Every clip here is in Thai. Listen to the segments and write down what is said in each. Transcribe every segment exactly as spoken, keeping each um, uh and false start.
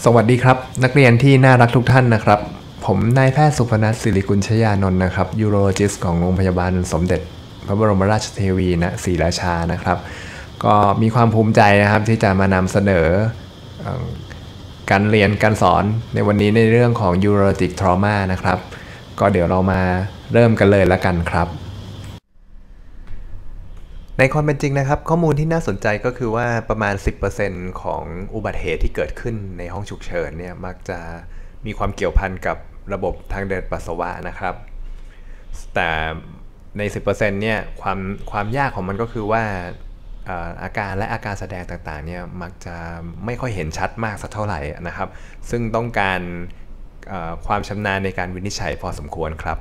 สวัสดีครับนักเรียนที่น่ารักทุกท่านนะครับผมนายแพทย์สุพนัสศิริกุลชยานนท์นะครับยูโรโลจิสต์ของโรงพยาบาลสมเด็จพระบรมราชเทวีณศรีราชานะครับก็มีความภูมิใจนะครับที่จะมานำเสนอการเรียนการสอนในวันนี้ในเรื่องของ Urologic Trauma นะครับก็เดี๋ยวเรามาเริ่มกันเลยละกันครับในความเป็นจริงนะครับข้อมูลที่น่าสนใจก็คือว่าประมาณ สิบเปอร์เซ็นต์ ของอุบัติเหตุที่เกิดขึ้นในห้องฉุกเฉินเนี่ยมักจะมีความเกี่ยวพันกับระบบทางเดินปัสสาวะนะครับแต่ใน สิบเปอร์เซ็นต์ เนี่ยความความยากของมันก็คือว่าอาการและอาการแสดงต่างๆเนี่ยมักจะไม่ค่อยเห็นชัดมากสักเท่าไหร่นะครับซึ่งต้องการความชำนาญในการวินิจฉัยพอสมควรครับ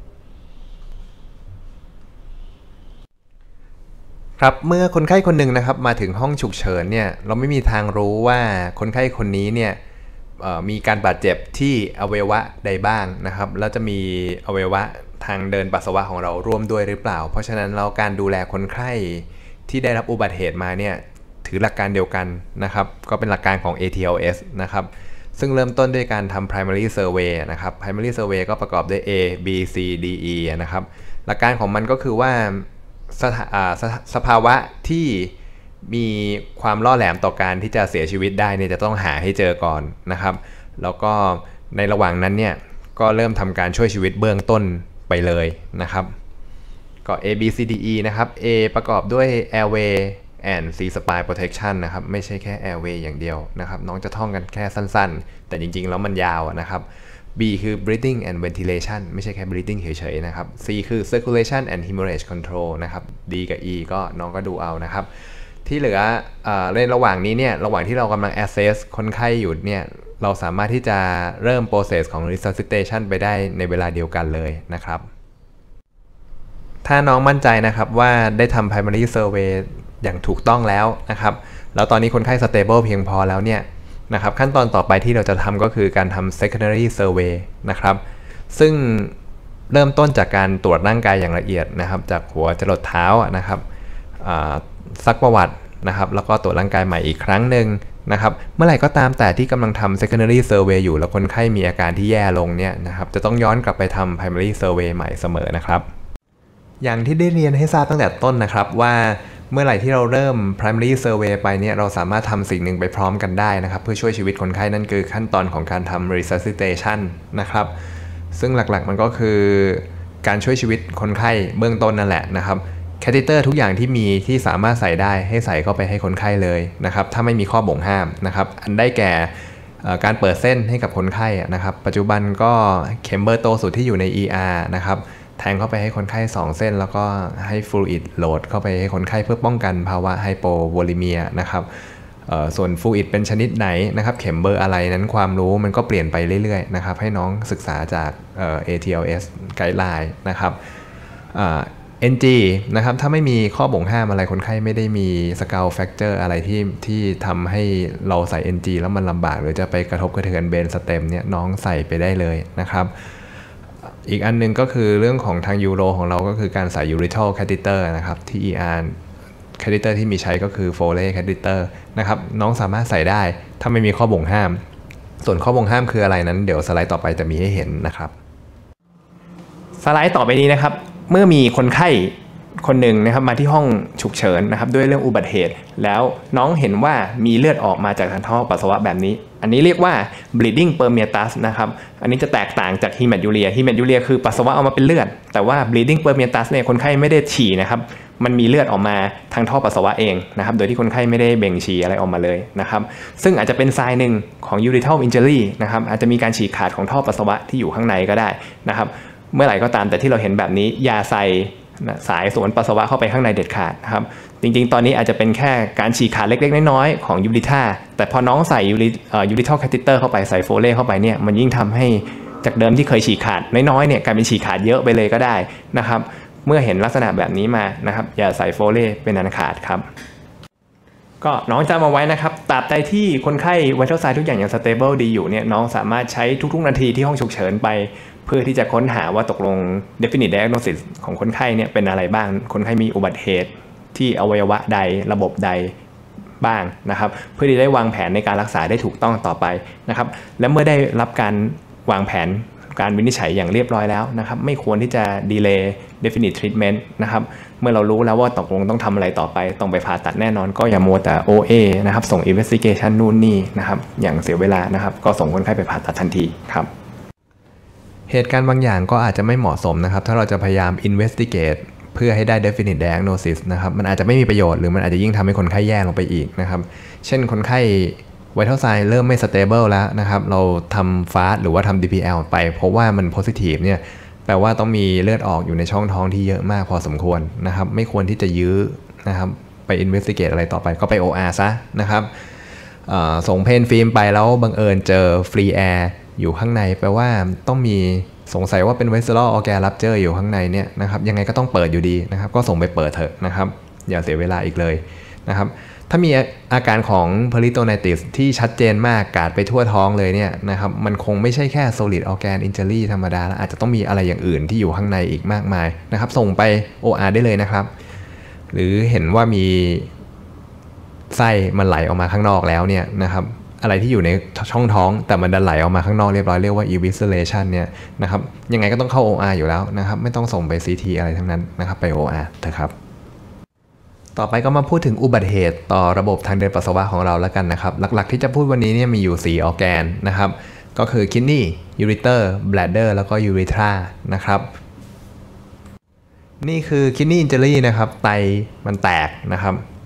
ครับเมื่อคนไข้คนหนึ่งนะครับมาถึงห้องฉุกเฉินเนี่ยเราไม่มีทางรู้ว่าคนไข้คนนี้เนี่ยมีการบาดเจ็บที่อวัยวะใดบ้างนะครับแล้วจะมีอวัยวะทางเดินปัสสาวะของเราร่วมด้วยหรือเปล่าเพราะฉะนั้นเราการดูแลคนไข้ที่ได้รับอุบัติเหตุมาเนี่ยถือหลักการเดียวกันนะครับก็เป็นหลักการของ เอ ที แอล เอส นะครับซึ่งเริ่มต้นด้วยการทำ primary survey นะครับ primary survey ก็ประกอบด้วย A B C D E นะครับหลักการของมันก็คือว่าส, ส, สภาวะที่มีความล่อแหลมต่อการที่จะเสียชีวิตได้เนี่ยจะต้องหาให้เจอก่อนนะครับแล้วก็ในระหว่างนั้นเนี่ยก็เริ่มทำการช่วยชีวิตเบื้องต้นไปเลยนะครับก็ A B C D E นะครับ A ประกอบด้วย airway and C spine protection นะครับไม่ใช่แค่ airway อย่างเดียวนะครับน้องจะท่องกันแค่สั้นๆแต่จริงๆแล้วมันยาวนะครับ B คือ breathing and ventilation ไม่ใช่แค่ breathing เฉยๆนะครับ C คือ circulation and hemorrhage control นะครับ D กับ E ก็น้องก็ดูเอานะครับที่เหลือในระหว่างนี้เนี่ยระหว่างที่เรากำลัง assess คนไข้อยู่เนี่ยเราสามารถที่จะเริ่ม process ของ resuscitation ไปได้ในเวลาเดียวกันเลยนะครับถ้าน้องมั่นใจนะครับว่าได้ทำ primary survey อย่างถูกต้องแล้วนะครับแล้วตอนนี้คนไข้ stable เพียงพอแล้วเนี่ยนะครับขั้นตอนต่อไปที่เราจะทำก็คือการทำ secondary survey นะครับซึ่งเริ่มต้นจากการตรวจร่างกายอย่างละเอียดนะครับจากหัวจรดเท้านะครับซักประวัตินะครับแล้วก็ตรวจร่างกายใหม่อีกครั้งหนึ่งนะครับเมื่อไหร่ก็ตามแต่ที่กำลังทำ secondary survey อยู่แล้วคนไข้มีอาการที่แย่ลงเนี่ยนะครับจะต้องย้อนกลับไปทำ primary survey ใหม่เสมอนะครับอย่างที่ได้เรียนให้ทราบตั้งแต่ต้นนะครับว่าเมื่อไหร่ที่เราเริ่ม primary survey ไปเนี่ยเราสามารถทำสิ่งหนึ่งไปพร้อมกันได้นะครับเพื่อช่วยชีวิตคนไข้นั่นคือขั้นตอนของการทำ resuscitation นะครับซึ่งหลักๆมันก็คือการช่วยชีวิตคนไข้เบื้องต้นนั่นแหละนะครับแคทเตอร์ทุกอย่างที่มีที่สามารถใส่ได้ให้ใส่เข้าไปให้คนไข้เลยนะครับถ้าไม่มีข้อบ่งห้ามนะครับอันได้แก่การเปิดเส้นให้กับคนไข้นะครับปัจจุบันก็เข็มเบอร์โตสุดที่อยู่ใน อี อาร์ นะครับแทงเข้าไปให้คนไข้สองเส้นแล้วก็ให้ฟลูอิดโหลดเข้าไปให้คนไข้เพื่อป้องกันภาวะไฮโปโวลิเมียนะครับส่วนฟลูอิดเป็นชนิดไหนนะครับเข็มเบอร์อะไรนั้นความรู้มันก็เปลี่ยนไปเรื่อยๆนะครับให้น้องศึกษาจาก เอ ที แอล เอส Guideline นะครับ เอ็น จี นะครับถ้าไม่มีข้อบ่งห้ามอะไรคนไข้ไม่ได้มีสกาลแฟกเจอร์อะไรที่ที่ทำให้เราใส่ เอ็น จี แล้วมันลำบากหรือจะไปกระทบกระเทือนเบนสเต็มเนี่ยน้องใส่ไปได้เลยนะครับอีกอันนึงก็คือเรื่องของทางยูโรของเราก็คือการใส่ urethral catheter นะครับที่ อี อาร์ catheter ที่มีใช้ก็คือ Foley catheter นะครับน้องสามารถใส่ได้ถ้าไม่มีข้อบ่งห้ามส่วนข้อบ่งห้ามคืออะไรนั้นเดี๋ยวสไลด์ต่อไปจะมีให้เห็นนะครับสไลด์ต่อไปนี้นะครับเมื่อมีคนไข้คนหนึ่งนะครับมาที่ห้องฉุกเฉินนะครับด้วยเรื่องอุบัติเหตุแล้วน้องเห็นว่ามีเลือดออกมาจากทางท่อปัสสาวะแบบนี้อันนี้เรียกว่า bleeding permeatus นะครับอันนี้จะแตกต่างจาก hematuria hematuria คือปัสสาวะออกมาเป็นเลือดแต่ว่า bleeding permeatus เนี่ยคนไข้ไม่ได้ฉี่นะครับมันมีเลือดออกมาทางท่อปัสสาวะเองนะครับโดยที่คนไข้ไม่ได้เบ่งฉี่อะไรออกมาเลยนะครับซึ่งอาจจะเป็นไซน์หนึ่งของ urethral injury นะครับอาจจะมีการฉีกขาดของท่อปัสสาวะที่อยู่ข้างในก็ได้นะครับเมื่อไหร่ก็ตามแต่ที่เราเห็นแบบนี้อย่าใส่สายสวนปัสสาวะเข้าไปข้างในเด็ดขาดนะครับจริงๆตอนนี้อาจจะเป็นแค่การฉีกขาดเล็กๆน้อยๆของยูริท่าแต่พอน้องใส่ยูริยูริทัลแคทเตอร์เข้าไปใส่โฟเล่เข้าไปเนี่ยมันยิ่งทำให้จากเดิมที่เคยฉีกขาดน้อยๆเนี่ยกลายเป็นฉีกขาดเยอะไปเลยก็ได้นะครับเมื่อเห็นลักษณะแบบนี้มานะครับอย่าใส่โฟเล่เป็นอันขาดครับก็น้องจำเอาไว้นะครับตราบใดที่คนไข้ไวทัลไซน์ทุกอย่างยังสเตเบิลดีอยู่เนี่ยน้องสามารถใช้ทุกๆนาทีที่ห้องฉุกเฉินไปเพื่อที่จะค้นหาว่าตกลง definite diagnosis ของคนไข้เนี่ยเป็นอะไรบ้างคนไข้มีอุบัติเหตุที่อวัยวะใดระบบใดบ้างนะครับเพื่อที่ได้วางแผนในการรักษาได้ถูกต้องต่อไปนะครับและเมื่อได้รับการวางแผนการวินิจฉัยอย่างเรียบร้อยแล้วนะครับไม่ควรที่จะ delay definite treatment นะครับเมื่อเรารู้แล้วว่าตกลงต้องทำอะไรต่อไปต้องไปผ่าตัดแน่นอนก็อย่ามัวแต่ โอ เอ นะครับส่ง investigation นู่นนี่นะครับอย่างเสียเวลานะครับก็ส่งคนไข้ไปผ่าตัดทันทีครับเหตุการณ์บางอย่างก็อาจจะไม่เหมาะสมนะครับถ้าเราจะพยายาม investigate เพื่อให้ได้ definite diagnosis นะครับมันอาจจะไม่มีประโยชน์หรือมันอาจจะยิ่งทำให้คนไข้แย่ลงไปอีกนะครับเช่นคนไข้vital sign เริ่มไม่ stable แล้วนะครับเราทำ fast หรือว่าทำ ดี พี แอล ไปเพราะว่ามัน positive เนี่ยแปลว่าต้องมีเลือดออกอยู่ในช่องท้องที่เยอะมากพอสมควรนะครับไม่ควรที่จะยื้อนะครับไป investigate อะไรต่อไปก็ไป โอ อาร์ ซะนะครับส่งเพนฟิล์มไปแล้วบังเอิญเจอ free air อยู่ข้างในแปลว่าต้องมีสงสัยว่าเป็น visceral organ rupture อยู่ข้างในเนี่ยนะครับยังไงก็ต้องเปิดอยู่ดีนะครับก็ส่งไปเปิดเถอะนะครับอย่าเสียเวลาอีกเลยนะครับถ้ามีอาการของ peritonitis ที่ชัดเจนมากกาดไปทั่วท้องเลยเนี่ยนะครับมันคงไม่ใช่แค่ solid organ injury ธรรมดาแล้วอาจจะต้องมีอะไรอย่างอื่นที่อยู่ข้างในอีกมากมายนะครับส่งไป โอ อาร์ ได้เลยนะครับหรือเห็นว่ามีไส้มันไหลออกมาข้างนอกแล้วเนี่ยนะครับอะไรที่อยู่ในช่องท้องแต่มันดันไหลออกมาข้างนอกเรียบร้อยเรียกว่า evisceration เนี่ยนะครับยังไงก็ต้องเข้า โอ อาร์ อยู่แล้วนะครับไม่ต้องส่งไป ซี ที อะไรทั้งนั้นนะครับไป โอ อาร์ เถอะครับต่อไปก็มาพูดถึงอุบัติเหตุต่อระบบทางเดินปัสสาวะของเราแล้วกันนะครับหลักๆที่จะพูดวันนี้เนี่ยมีอยู่สี่ออร์แกนนะครับก็คือ kidney ureter bladder แล้วก็ urethra นะครับนี่คือ kidney injury นะครับไตมันแตกนะครับ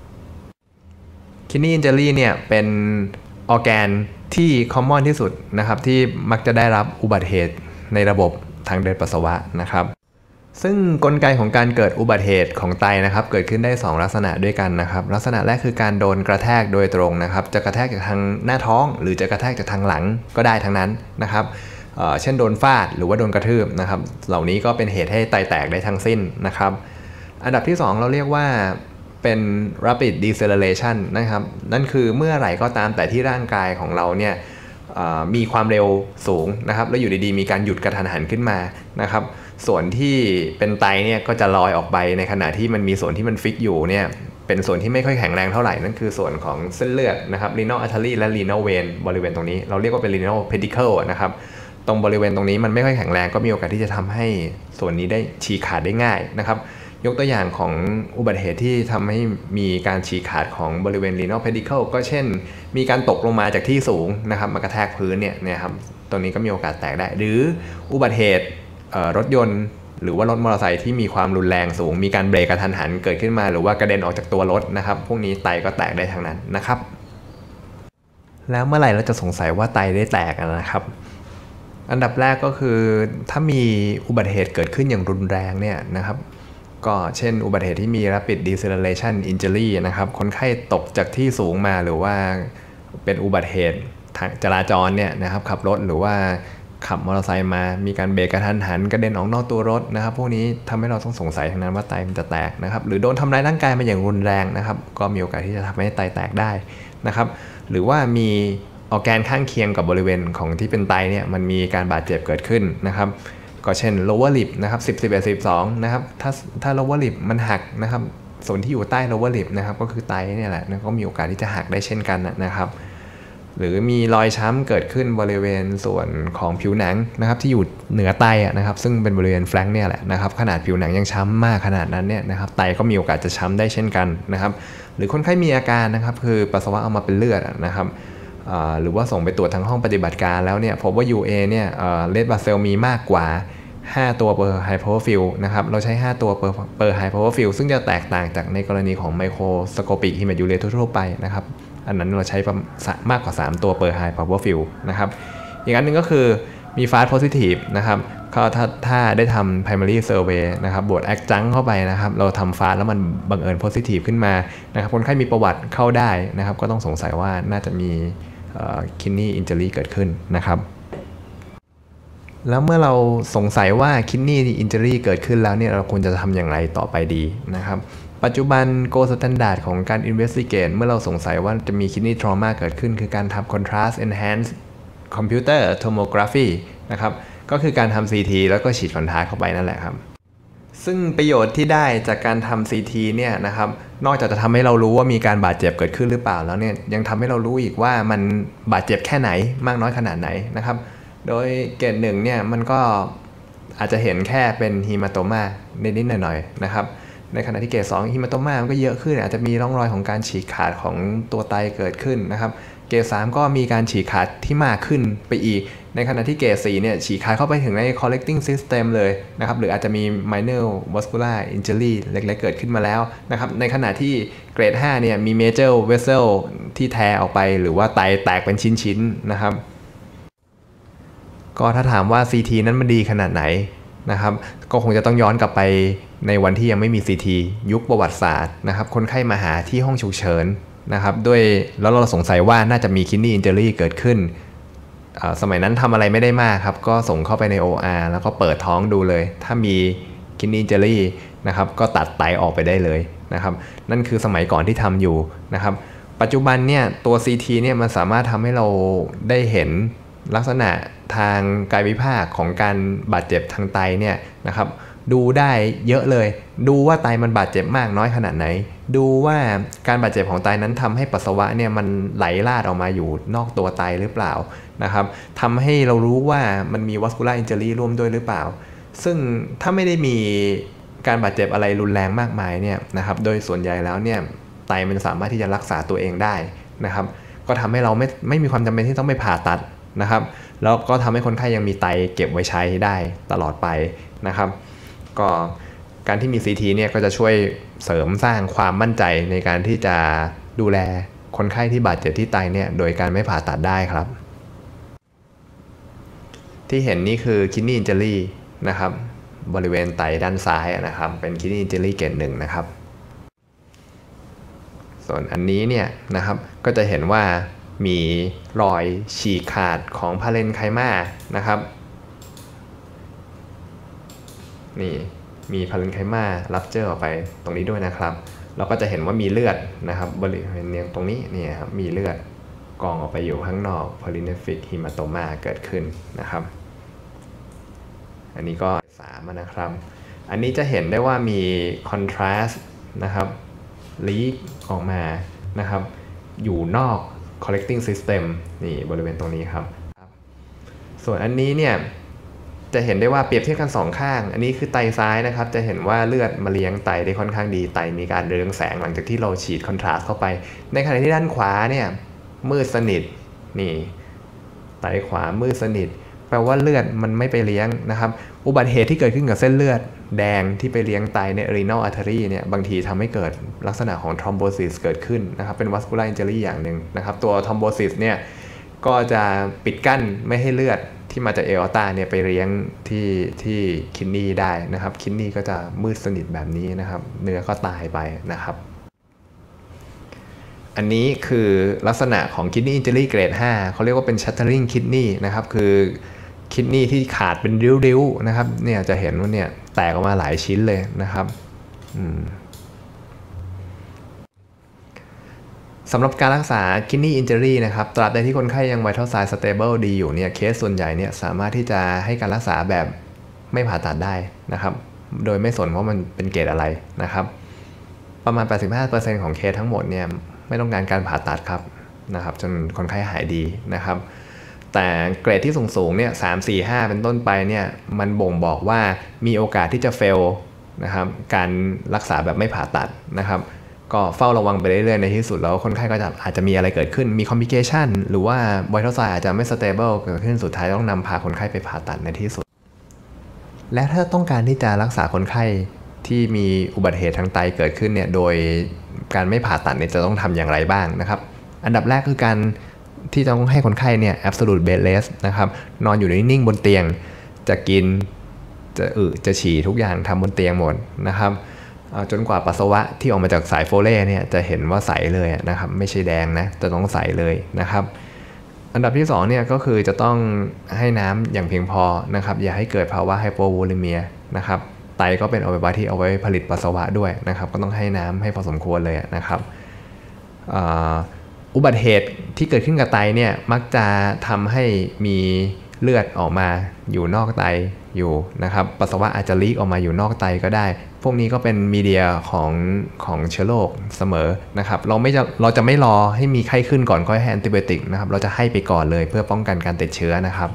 kidney injury เนี่ยเป็นออร์แกนที่ common ที่สุดนะครับที่มักจะได้รับอุบัติเหตุในระบบทางเดินปัสสาวะนะครับซึ่งกลไกของการเกิดอุบัติเหตุของไตนะครับเกิดขึ้นได้สองลักษณะด้วยกันนะครับลักษณะแรกคือการโดนกระแทกโดยตรงนะครับจะกระแทกจากทางหน้าท้องหรือจะกระแทกจากทางหลังก็ได้ทั้งนั้นนะครับ เอ่อ เช่นโดนฟาดหรือว่าโดนกระทืบนะครับเหล่านี้ก็เป็นเหตุให้ไตแตกได้ทั้งสิ้นนะครับอันดับที่สองเราเรียกว่าเป็น rapid deceleration นะครับนั่นคือเมื่อไหร่ก็ตามแต่ที่ร่างกายของเราเนี่ยมีความเร็วสูงนะครับแล้วอยู่ดีๆมีการหยุดกระทันหันขึ้นมานะครับส่วนที่เป็นไตเนี่ยก็จะลอยออกไปในขณะที่มันมีส่วนที่มันฟิกอยู่เนี่ยเป็นส่วนที่ไม่ค่อยแข็งแรงเท่าไหร่นั่นคือส่วนของเส้นเลือดนะครับ renal artery และ renal vein บริเวณตรงนี้เราเรียกว่าเป็น renal pedicle นะครับตรงบริเวณตรงนี้มันไม่ค่อยแข็งแรงก็มีโอกาสที่จะทำให้ส่วนนี้ได้ฉีกขาดได้ง่ายนะครับยกตัวอย่างของอุบัติเหตุที่ทำให้มีการฉีกขาดของบริเวณ renal pedicle ก็เช่นมีการตกลงมาจากที่สูงนะครับมากระแทกพื้นเนี่ยนะครับตรงนี้ก็มีโอกาสแตกได้หรืออุบัติเหตุรถยนต์หรือว่ารถมอเตอร์ไซค์ที่มีความรุนแรงสูงมีการเบรกกระทันหันเกิดขึ้นมาหรือว่ากระเด็นออกจากตัวรถนะครับพวกนี้ไตก็แตกได้ทั้งนั้นนะครับแล้วเมื่อไหร่เราจะสงสัยว่าไตได้แตกนะครับอันดับแรกก็คือถ้ามีอุบัติเหตุเกิดขึ้นอย่างรุนแรงเนี่ยนะครับก็เช่นอุบัติเหตุที่มี rapid deceleration injury นะครับคนไข้ตกจากที่สูงมาหรือว่าเป็นอุบัติเหตุทางจราจรเนี่ยนะครับขับรถหรือว่าขับมอเตอร์ไซค์มามีการเบรกกระทันหันกระเด็นออกนอกตัวรถนะครับพวกนี้ทำให้เราต้องสงสัยทั้งนั้นว่าไตมันจะแตกนะครับหรือโดนทำร้ายร่างกายมาอย่างรุนแรงนะครับก็มีโอกาสที่จะทำให้ไตแตกได้นะครับหรือว่ามีออร์แกนข้างเคียงกับบริเวณของที่เป็นไตเนี่ยมันมีการบาดเจ็บเกิดขึ้นนะครับก็เช่น lower lip นะครับสิบ สิบเอ็ด สิบสองนะครับถ้าถ้า lower lip มันหักนะครับส่วนที่อยู่ใต้ lower lip นะครับก็คือไตเนี่ยแหละก็มีโอกาสที่จะหักได้เช่นกันนะครับหรือมีรอยช้ำเกิดขึ้นบริเวณส่วนของผิวหนังนะครับที่อยู่เหนือไตนะครับซึ่งเป็นบริเวณแฟลงเนี่ยแหละนะครับขนาดผิวหนังยังช้ำมากขนาดนั้นเนี่ยนะครับไตก็มีโอกาสจะช้ำได้เช่นกันนะครับหรือคนไข้มีอาการนะครับคือปัสสาวะออกมาเป็นเลือดนะครับหรือว่าส่งไปตรวจทางห้องปฏิบัติการแล้วเนี่ยพบว่า ยู เอ เนี่ยเลดบลาดเซลมีมากกว่าห้าตัว per high power field นะครับเราใช้ห้าตัว per per high power field ซึ่งจะแตกต่างจากในกรณีของ microscopic hematuria ทั่วไปนะครับอันนั้นเราใช้มากกว่าสามตัว per high power field นะครับอีกอันนึงก็คือมี fast positive นะครับก็ถ้าถ้าได้ทำ primary survey นะครับบวก adjunct เข้าไปนะครับเราทำ fast แล้วมันบังเอิญ positive ขึ้นมานะครับคนไข้มีประวัติเข้าได้นะครับก็ต้องสงสัยว่าน่าจะมีkidney injury เกิดขึ้นนะครับแล้วเมื่อเราสงสัยว่า kidney injury เกิดขึ้นแล้วเนี่ยเราควรจะทำอย่างไรต่อไปดีนะครับปัจจุบัน gold standard ของการ investigate เมื่อเราสงสัยว่าจะมี kidney trauma เกิดขึ้นคือการทำ contrast enhanced computer tomography นะครับก็คือการทำ ซี ที แล้วก็ฉีดคอนทราสต์เข้าไปนั่นแหละครับซึ่งประโยชน์ที่ได้จากการทำ ซี ที เนี่ยนะครับนอกจากจะทำให้เรารู้ว่ามีการบาดเจ็บเกิดขึ้นหรือเปล่าแล้วเนี่ยยังทำให้เรารู้อีกว่ามันบาดเจ็บแค่ไหนมากน้อยขนาดไหนนะครับโดยเกรดหนึ่งเนี่ยมันก็อาจจะเห็นแค่เป็นฮีมาโตมานิดๆหน่อยๆนะครับในขณะที่เกรดสองฮีมาโตมามันก็เยอะขึ้นอาจจะมีร่องรอยของการฉีกขาดของตัวไตเกิดขึ้นนะครับเกรดสามก็มีการฉีกขาดที่มากขึ้นไปอีกในขณะที่เกรดสี่เนี่ยฉีกขาดเข้าไปถึงใน collecting system เลยนะครับหรืออาจจะมี minor vascular injury เล็กๆเกิดขึ้นมาแล้วนะครับในขณะที่เกรดห้าเนี่ยมี major vessel ที่แทออกไปหรือว่าไตแตกเป็นชิ้นๆนะครับก็ถ้าถามว่า ซี ที นั้นมันดีขนาดไหนนะครับก็คงจะต้องย้อนกลับไปในวันที่ยังไม่มี ซี ที ยุคประวัติศาสตร์นะครับคนไข้มาหาที่ห้องฉุกเฉินนะครับด้วยแล้วเราสงสัยว่าน่าจะมี kidney injury เกิดขึ้นสมัยนั้นทำอะไรไม่ได้มากครับก็ส่งเข้าไปใน โอ อาร์ แล้วก็เปิดท้องดูเลยถ้ามี kidney injury นะครับก็ตัดไตออกไปได้เลยนะครับนั่นคือสมัยก่อนที่ทำอยู่นะครับปัจจุบันเนี่ยตัว ซี ที เนี่ยมันสามารถทำให้เราได้เห็นลักษณะทางกายวิภาคของการบาดเจ็บทางไตเนี่ยนะครับดูได้เยอะเลยดูว่าไตมันบาดเจ็บมากน้อยขนาดไหนดูว่าการบาดเจ็บของไตนั้นทำให้ปัสสาวะเนี่ยมันไหลลาดออกมาอยู่นอกตัวไตหรือเปล่านะครับทำให้เรารู้ว่ามันมี vascular injury ร่วมด้วยหรือเปล่าซึ่งถ้าไม่ได้มีการบาดเจ็บอะไรรุนแรงมากมายเนี่ยนะครับโดยส่วนใหญ่แล้วเนี่ยไตมันสามารถที่จะรักษาตัวเองได้นะครับก็ทำให้เราไม่ไม่มีความจำเป็นที่ต้องไปผ่าตัดนะครับแล้วก็ทำให้คนไข้ยังมีไตเก็บไว้ใช้ได้ตลอดไปนะครับก็การที่มี ซี ที เนี่ยก็จะช่วยเสริมสร้างความมั่นใจในการที่จะดูแลคนไข้ที่บาดเจ็บที่ไตเนี่ยโดยการไม่ผ่าตัดได้ครับที่เห็นนี่คือ kidney injury นะครับบริเวณไตด้านซ้ายนะครับเป็น kidney injury เกรดหนึ่งนะครับส่วนอันนี้เนี่ยนะครับก็จะเห็นว่ามีรอยฉีกขาดของพาเรนไคมานะครับนี่มีพาเรนไคมารับเจอออกไปตรงนี้ด้วยนะครับเราก็จะเห็นว่ามีเลือดนะครับบริเวณเนียงตรงนี้นี่ครับมีเลือดกองออกไปอยู่ข้างนอก polynephric hematoma เกิดขึ้นนะครับอันนี้ก็สามนะครับอันนี้จะเห็นได้ว่ามี contrast นะครับ leak ออกมานะครับอยู่นอก collecting system นี่บริเวณตรงนี้ครับส่วนอันนี้เนี่ยจะเห็นได้ว่าเปรียบเทียบกันสองข้างอันนี้คือไตซ้ายนะครับจะเห็นว่าเลือดมาเลี้ยงไตได้ค่อนข้างดีไตมีการเรืองแสงหลังจากที่เราฉีดคอนทราสต์เข้าไปในขณะที่ด้านขวาเนี่ยมืดสนิทนี่ไตขวามืดสนิทแปลว่าเลือดมันไม่ไปเลี้ยงนะครับอุบัติเหตุที่เกิดขึ้นกับเส้นเลือดแดงที่ไปเลี้ยงไตใน renal artery เนี่ยบางทีทำให้เกิดลักษณะของ thrombosis เกิดขึ้นนะครับเป็น vascular injury อย่างหนึ่งนะครับตัว thrombosis เนี่ยก็จะปิดกั้นไม่ให้เลือดที่มาจากเออร์ตาเนี่ยไปเลี้ยงที่ที่คิดนีได้นะครับคิดนีก็จะมืดสนิทแบบนี้นะครับเนื้อก็ตายไปนะครับอันนี้คือลักษณะของ kidney injury เกรดห้าเขาเรียกว่าเป็น shattering kidney นะครับคือคิดนีที่ขาดเป็นริ้วๆนะครับเนี่ยจะเห็นว่าเนี่ยแตกออกมาหลายชิ้นเลยนะครับสำหรับการรักษา kidney injury นะครับตราบใดที่คนไข้ยัง vital sign stable ดีอยู่เนี่ยเคสส่วนใหญ่เนี่ยสามารถที่จะให้การรักษาแบบไม่ผ่าตัดได้นะครับโดยไม่สนว่ามันเป็นเกรดอะไรนะครับประมาณ แปดสิบห้าเปอร์เซ็นต์ ของเคสทั้งหมดเนี่ยไม่ต้องการการผ่าตัดครับนะครับจนคนไข้หายดีนะครับแต่เกรดที่สูงๆเนี่ยสาม สี่ ห้าเป็นต้นไปเนี่ยมันบ่งบอกว่ามีโอกาสที่จะ fail นะครับการรักษาแบบไม่ผ่าตัดนะครับก็เฝ้าระวังไปเรื่อยๆในที่สุดแล้วคนไข้ก็จะอาจจะมีอะไรเกิดขึ้นมี complication หรือว่า vital sign อาจจะไม่ stable เกิดขึ้นสุดท้ายต้องนำพาคนไข้ไปผ่าตัดในที่สุดและถ้าต้องการที่จะรักษาคนไข้ที่มีอุบัติเหตุทางไตเกิดขึ้นเนี่ยโดยการไม่ผ่าตัดเนี่ยจะต้องทำอย่างไรบ้างนะครับอันดับแรกคือการที่ต้องให้คนไข้เนี่ย absolute bed rest นะครับนอนอยู่นิ่งๆบนเตียงจะกินจะอึจะฉี่ทุกอย่างทำบนเตียงหมดนะครับจนกว่าปัสสาวะที่ออกมาจากสายโฟเล่เนี่ยจะเห็นว่าใสเลยนะครับไม่ใช่แดงนะจะต้องใสเลยนะครับอันดับที่สองเนี่ยก็คือจะต้องให้น้ำอย่างเพียงพอนะครับอย่าให้เกิดภาวะไฮโปโวลิเมียนะครับไตก็เป็นอวัยวะที่เอาไว้ผลิตปัสสาวะด้วยนะครับก็ต้องให้น้ำให้พอสมควรเลยนะครับอุบัติเหตุที่เกิดขึ้นกับไตเนี่ยมักจะทำให้มีเลือดออกมาอยู่นอกไตอยู่นะครับปัสสาวะอาจจะลีกออกมาอยู่นอกไตก็ได้พวกนี้ก็เป็นมีเดียของของเชื้อโรคเสมอนะครับเราไม่จะเราจะไม่รอให้มีไข้ขึ้นก่อนค่อยให้แอนติไบโอติกนะครับเราจะให้ไปก่อนเลยเพื่อป้องกันการติดเชื้อนะครับ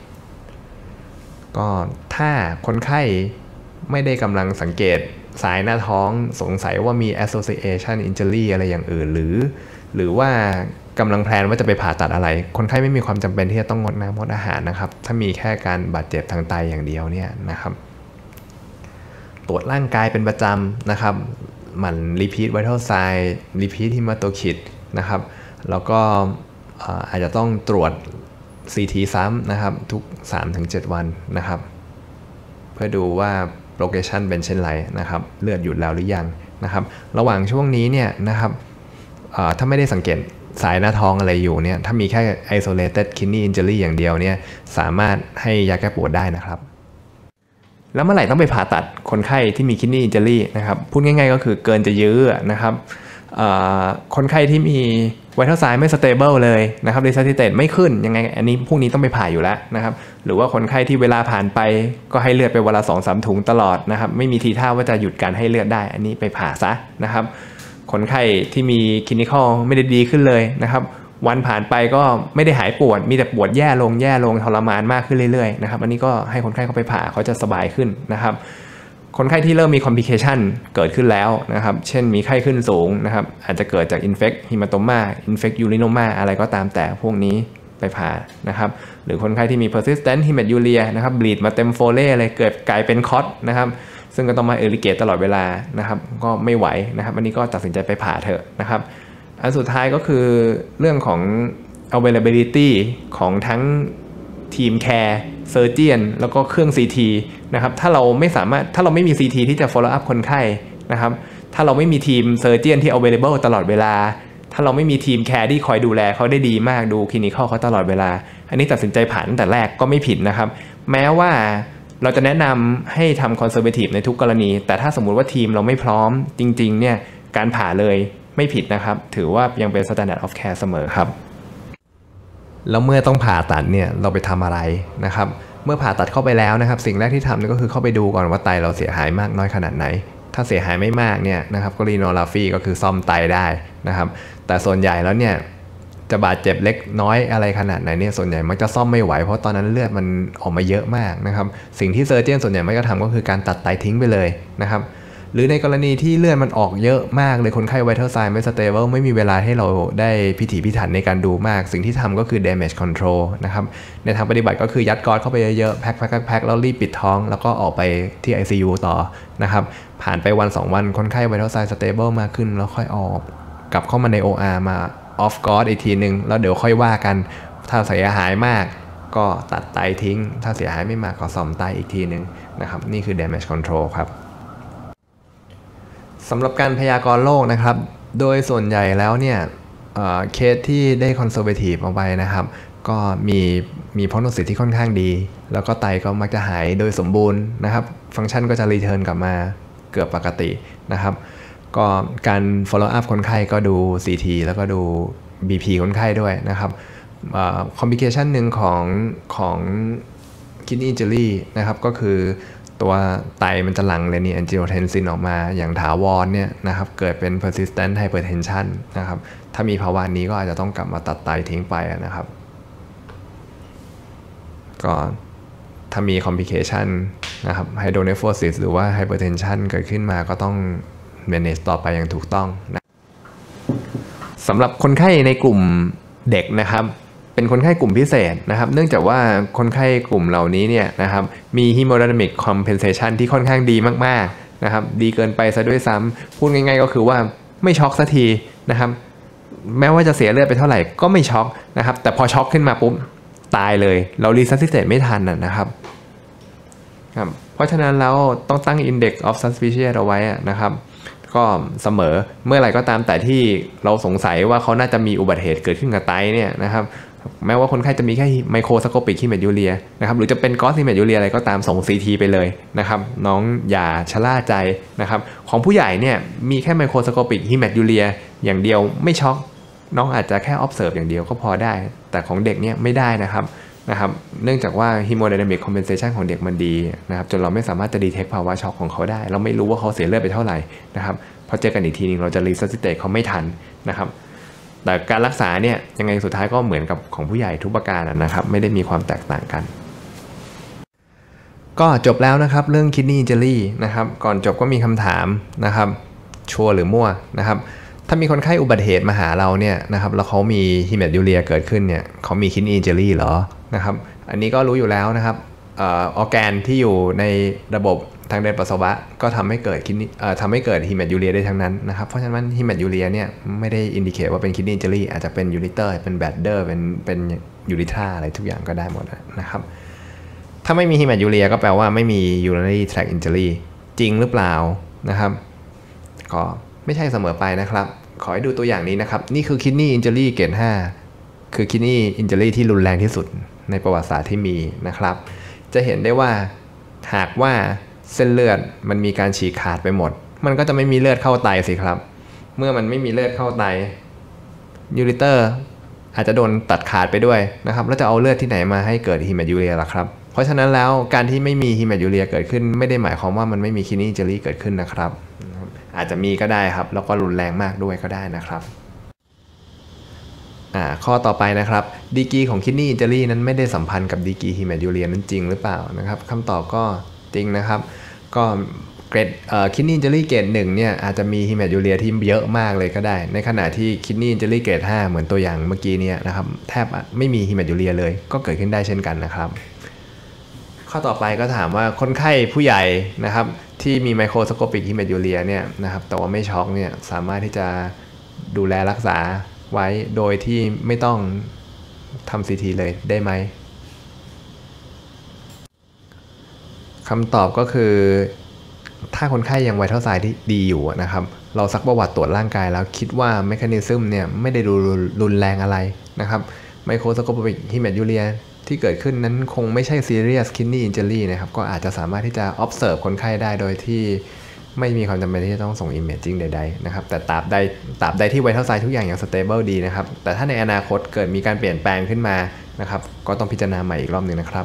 ก็ถ้าคนไข้ไม่ได้กำลังสังเกตสายหน้าท้องสงสัยว่ามี association injury อะไรอย่างอื่นหรือหรือว่ากำลังแพลนว่าจะไปผ่าตัดอะไรคนไข้ไม่มีความจำเป็นที่จะต้องงดน้ำงดอาหารนะครับถ้ามีแค่การบาดเจ็บทางไตอย่างเดียวเนี่ยนะครับตรวจร่างกายเป็นประจำนะครับหมั่น repeat vital sign repeat hematocrit นะครับแล้วก็อาจจะต้องตรวจ ซี ที ซ้ำนะครับทุก สามถึงเจ็ด วันนะครับเพื่อดูว่า progression เป็นเช่นไรนะครับเลือดหยุดแล้วหรือยังนะครับระหว่างช่วงนี้เนี่ยนะครับถ้าไม่ได้สังเกตสายหน้าท้องอะไรอยู่เนี่ยถ้ามีแค่ isolated kidney injury อย่างเดียวเนี่ยสามารถให้ยาแก้ปวดได้นะครับแล้วเมื่อไหร่ต้องไปผ่าตัดคนไข้ที่มี kidney injury นะครับพูดง่ายๆก็คือเกินจะยื้อนะครับคนไข้ที่มี vital sign ไม่ stable เลยนะครับ resuscitate ไม่ขึ้นยังไงอันนี้พวกนี้ต้องไปผ่าอยู่แล้วนะครับหรือว่าคนไข้ที่เวลาผ่านไปก็ให้เลือดไปวันละ สองถึงสาม ถุงตลอดนะครับไม่มีทีท่าว่าจะหยุดการให้เลือดได้อันนี้ไปผ่าซะนะครับคนไข้ที่มีคลินิคอลไม่ได้ดีขึ้นเลยนะครับวันผ่านไปก็ไม่ได้หายปวดมีแต่ปวดแย่ลงแย่ลงทรมานมากขึ้นเรื่อยๆนะครับอันนี้ก็ให้คนไข้เขาไปผ่าเขาจะสบายขึ้นนะครับคนไข้ที่เริ่มมีคอมพลิเคชันเกิดขึ้นแล้วนะครับเช่นมีไข้ขึ้นสูงนะครับอาจจะเกิดจากอินเฟคฮิมาโตมาอินเฟคยูริโนมาอะไรก็ตามแต่พวกนี้ไปผ่านะครับหรือคนไข้ที่มี persistent hematuria นะครับบลีดมาเต็มโฟเล่เลยเกิดกลายเป็นคอตนะครับซึ่งก็ต้องมาเอริเกตตลอดเวลานะครับก็ไม่ไหวนะครับอันนี้ก็ตัดสินใจไปผ่าเถอะนะครับอันสุดท้ายก็คือเรื่องของ availability ของทั้งทีมแคร์เซอร์เจียนแล้วก็เครื่อง ซี ที นะครับถ้าเราไม่สามารถถ้าเราไม่มี ซี ที ที่จะ follow up คนไข้นะครับถ้าเราไม่มีทีมเซอร์เจียนที่ available ตลอดเวลาถ้าเราไม่มีทีมแคร์ที่คอยดูแลเขาได้ดีมากดูคลินิคอลเขาตลอดเวลาอันนี้ตัดสินใจผ่าตั้งแต่แรกก็ไม่ผิดนะครับแม้ว่าเราจะแนะนำให้ทำคอนเซอร์เวทีฟในทุกกรณีแต่ถ้าสมมุติว่าทีมเราไม่พร้อมจริงๆเนี่ยการผ่าเลยไม่ผิดนะครับถือว่ายังเป็น standard of care เสมอครับแล้วเมื่อต้องผ่าตัดเนี่ยเราไปทำอะไรนะครับเมื่อผ่าตัดเข้าไปแล้วนะครับสิ่งแรกที่ทำก็คือเข้าไปดูก่อนว่าไตเราเสียหายมากน้อยขนาดไหนถ้าเสียหายไม่มากเนี่ยนะครับก็รีโนลาฟีก็คือซ่อมไตได้นะครับแต่ส่วนใหญ่แล้วเนี่ยจะบาดเจ็บเล็กน้อยอะไรขนาดไหนเนี่ยส่วนใหญ่มักจะซ่อมไม่ไหวเพราะตอนนั้นเลือดมันออกมาเยอะมากนะครับสิ่งที่เซอร์เจียนส่วนใหญ่มักจะทำก็คือการตัดไตทิ้งไปเลยนะครับหรือในกรณีที่เลือดมันออกเยอะมากเลยคนไข้ vital sign ไม่ stable ไม่มีเวลาให้เราได้พิถีพิถันในการดูมากสิ่งที่ทำก็คือ damage control นะครับในทางปฏิบัติก็คือยัดก๊อซเข้าไปเยอะๆแพ็คแพ็คแพ็คแล้วรีบปิดท้องแล้วก็ออกไปที่ ไอ ซี ยู ต่อนะครับผ่านไปวันสองวันคนไข้ vital sign stable มากขึ้นแล้วค่อยออกกลับเข้ามาใน โอ อาร์ มา off guard อีกทีนึงแล้วเดี๋ยวค่อยว่ากันถ้าเสียหายมากก็ตัดไตทิ้งถ้าเสียหายไม่มากก็ซ่อมไตอีกทีนึงนะครับนี่คือ damage control ครับสำหรับการพยากรณ์โรคนะครับโดยส่วนใหญ่แล้วเนี่ยเคสที่ได้คอนเซอร์เวทีฟเอาไปนะครับก็มีมีโปรโนซิสที่ค่อนข้างดีแล้วก็ไตก็มักจะหายโดยสมบูรณ์นะครับฟังก์ชันก็จะรีเทิร์นกลับมาเกือบปกตินะครับก็การ follow up คนไข้ก็ดู ซี ที แล้วก็ดู บี พี คนไข้ด้วยนะครับคอมพลิเคชันหนึ่งของของ kidney injury นะครับก็คือตัวไตมันจะหลั่งเรนินแอนจิโอเทนซินออกมาอย่างถาวรเนี่ยนะครับเกิดเป็น persistent hypertension นะครับถ้ามีภาวะนี้ก็อาจจะต้องกลับมาตัดไตทิ้งไปนะครับก็ถ้ามี complication นะครับ hydronephrosis หรือว่า hypertension เกิดขึ้นมาก็ต้อง manage ต่อไปอย่างถูกต้องนะสำหรับคนไข้ในกลุ่มเด็กนะครับเป็นคนไข้กลุ่มพิเศษนะครับเนื่องจากว่าคนไข้กลุ่มเหล่านี้เนี่ยนะครับมี hemodynamic compensation ที่ค่อนข้างดีมากๆนะครับดีเกินไปซะด้วยซ้ำพูดง่ายๆก็คือว่าไม่ช็อกสักทีนะครับแม้ว่าจะเสียเลือดไปเท่าไหร่ก็ไม่ช็อกนะครับแต่พอช็อกขึ้นมาปุ๊บตายเลยเรา resuscitate ไม่ทันนะครับครับเพราะฉะนั้นแล้วต้องตั้ง index of suspicion เอาไว้นะครับก็เสมอเมื่อไหร่ก็ตามแต่ที่เราสงสัยว่าเขาน่าจะมีอุบัติเหตุเกิดขึ้นกับไตเนี่ยนะครับแม้ว่าคนไข้จะมีแค่ไมโครสโคปิกฮิเมทูเรียนะครับหรือจะเป็นกอสฮิเมทูเรียอะไรก็ตามส่ง ซี ที ไปเลยนะครับน้องอย่าชะล่าใจนะครับของผู้ใหญ่เนี่ยมีแค่ไมโครสโคปิกฮิเมทูเรียอย่างเดียวไม่ช็อกน้องอาจจะแค่ observe อย่างเดียวก็พอได้แต่ของเด็กเนี่ยไม่ได้นะครับนะครับเนื่องจากว่า hemodynamic compensation ของเด็กมันดีนะครับจนเราไม่สามารถจะ detect ภาวะช็อกของเขาได้เราไม่รู้ว่าเขาเสียเลือดไปเท่าไหร่นะครับพอเจอกันอีกทีนึงเราจะ resuscitate เขาไม่ทันนะครับแต่การรักษาเนี่ยยังไงสุดท้ายก็เหมือนกับของผู้ใหญ่ทุกประการนะครับไม่ได้มีความแตกต่างกันก็จบแล้วนะครับเรื่อง kidney injury นะครับก่อนจบก็มีคำถามนะครับชัวร์หรือมั่วนะครับถ้ามีคนไข้อุบัติเหตุมาหาเราเนี่ยนะครับแล้วเขามีฮีเมทยูเรียเกิดขึ้นเนี่ยเขามี kidney injury เหรอนะครับอันนี้ก็รู้อยู่แล้วนะครับออร์แกนที่อยู่ในระบบทางเดินปัสสาวะก็ทำให้เกิดคิดทำให้เกิดฮีเมทยูเรียได้ทั้งนั้นนะครับเพราะฉะนั้นฮีเมทยูเรียเนี่ยไม่ได้อินดิเคตว่าเป็น kidney injury อาจจะเป็นยูริเตอร์เป็นแบดเดอร์เป็นเป็นยูริทราอะไรทุกอย่างก็ได้หมดนะครับถ้าไม่มีฮีเมทยูเรียก็แปลว่าไม่มี urinary tract injury จริงหรือเปล่านะครับก็ไม่ใช่เสมอไปนะครับขอให้ดูตัวอย่างนี้นะครับนี่คือ kidney injury เกรดห้าคือ kidney injury ที่รุนแรงที่สุดในประวัติศาสตร์ที่มีนะครับจะเห็นได้ว่าหากว่าเส้นเลือดมันมีการฉีกขาดไปหมดมันก็จะไม่มีเลือดเข้าไตสิครับเมื่อมันไม่มีเลือดเข้าไตยูริเตอร์อาจจะโดนตัดขาดไปด้วยนะครับแล้วจะเอาเลือดที่ไหนมาให้เกิดฮีเมทยูเรียล่ะครับเพราะฉะนั้นแล้วการที่ไม่มีฮีเมทยูเรียเกิดขึ้นไม่ได้หมายความว่ามันไม่มี kidney injury เกิดขึ้นนะครับอาจจะมีก็ได้ครับแล้วก็รุนแรงมากด้วยก็ได้นะครับอ่าข้อต่อไปนะครับดีกรีของ kidney injury นั้นไม่ได้สัมพันธ์กับดีกรีฮีเมทยูเรียนั้นจริงหรือเปล่านะครับคำตอบก็จริงนะครับก็เกรดเอ่อ kidney injury เกรดหนึ่งเนี่ยอาจจะมีฮีเมทยูเรียที่เยอะมากเลยก็ได้ในขณะที่ kidney injury เกรดห้าเหมือนตัวอย่างเมื่อกี้เนี่ยนะครับแทบไม่มีฮีเมทยูเรียเลยก็เกิดขึ้นได้เช่นกันนะครับข้อต่อไปก็ถามว่าคนไข้ผู้ใหญ่นะครับที่มีไมโครสโคปิกฮีเมทยูเรียเนี่ยนะครับแต่ว่าไม่ช็อกเนี่ยสามารถที่จะดูแลรักษาไว้โดยที่ไม่ต้องทำ ซี ที เลยได้ไหมคำตอบก็คือถ้าคนไข้ยังไวท์เทิลไซน์ที่ดีอยู่นะครับเราซักประวัติตรวจร่างกายแล้วคิดว่าเมคานิซึมเนี่ยไม่ได้ดูรุนแรงอะไรนะครับไมโครสโคปิกฮีเมทยูเรียที่เกิดขึ้นนั้นคงไม่ใช่ serious kidney injury นะครับก็อาจจะสามารถที่จะ observe คนไข้ได้โดยที่ไม่มีความจำเป็นที่จะต้องส่ง imaging ใดๆนะครับแต่ตราบใดตราบใดที่ไวท์เทิลไซน์ทุกอย่างยัง stable ดีนะครับแต่ถ้าในอนาคตเกิดมีการเปลี่ยนแปลงขึ้นมานะครับก็ต้องพิจารณาใหม่อีกรอบหนึ่งนะครับ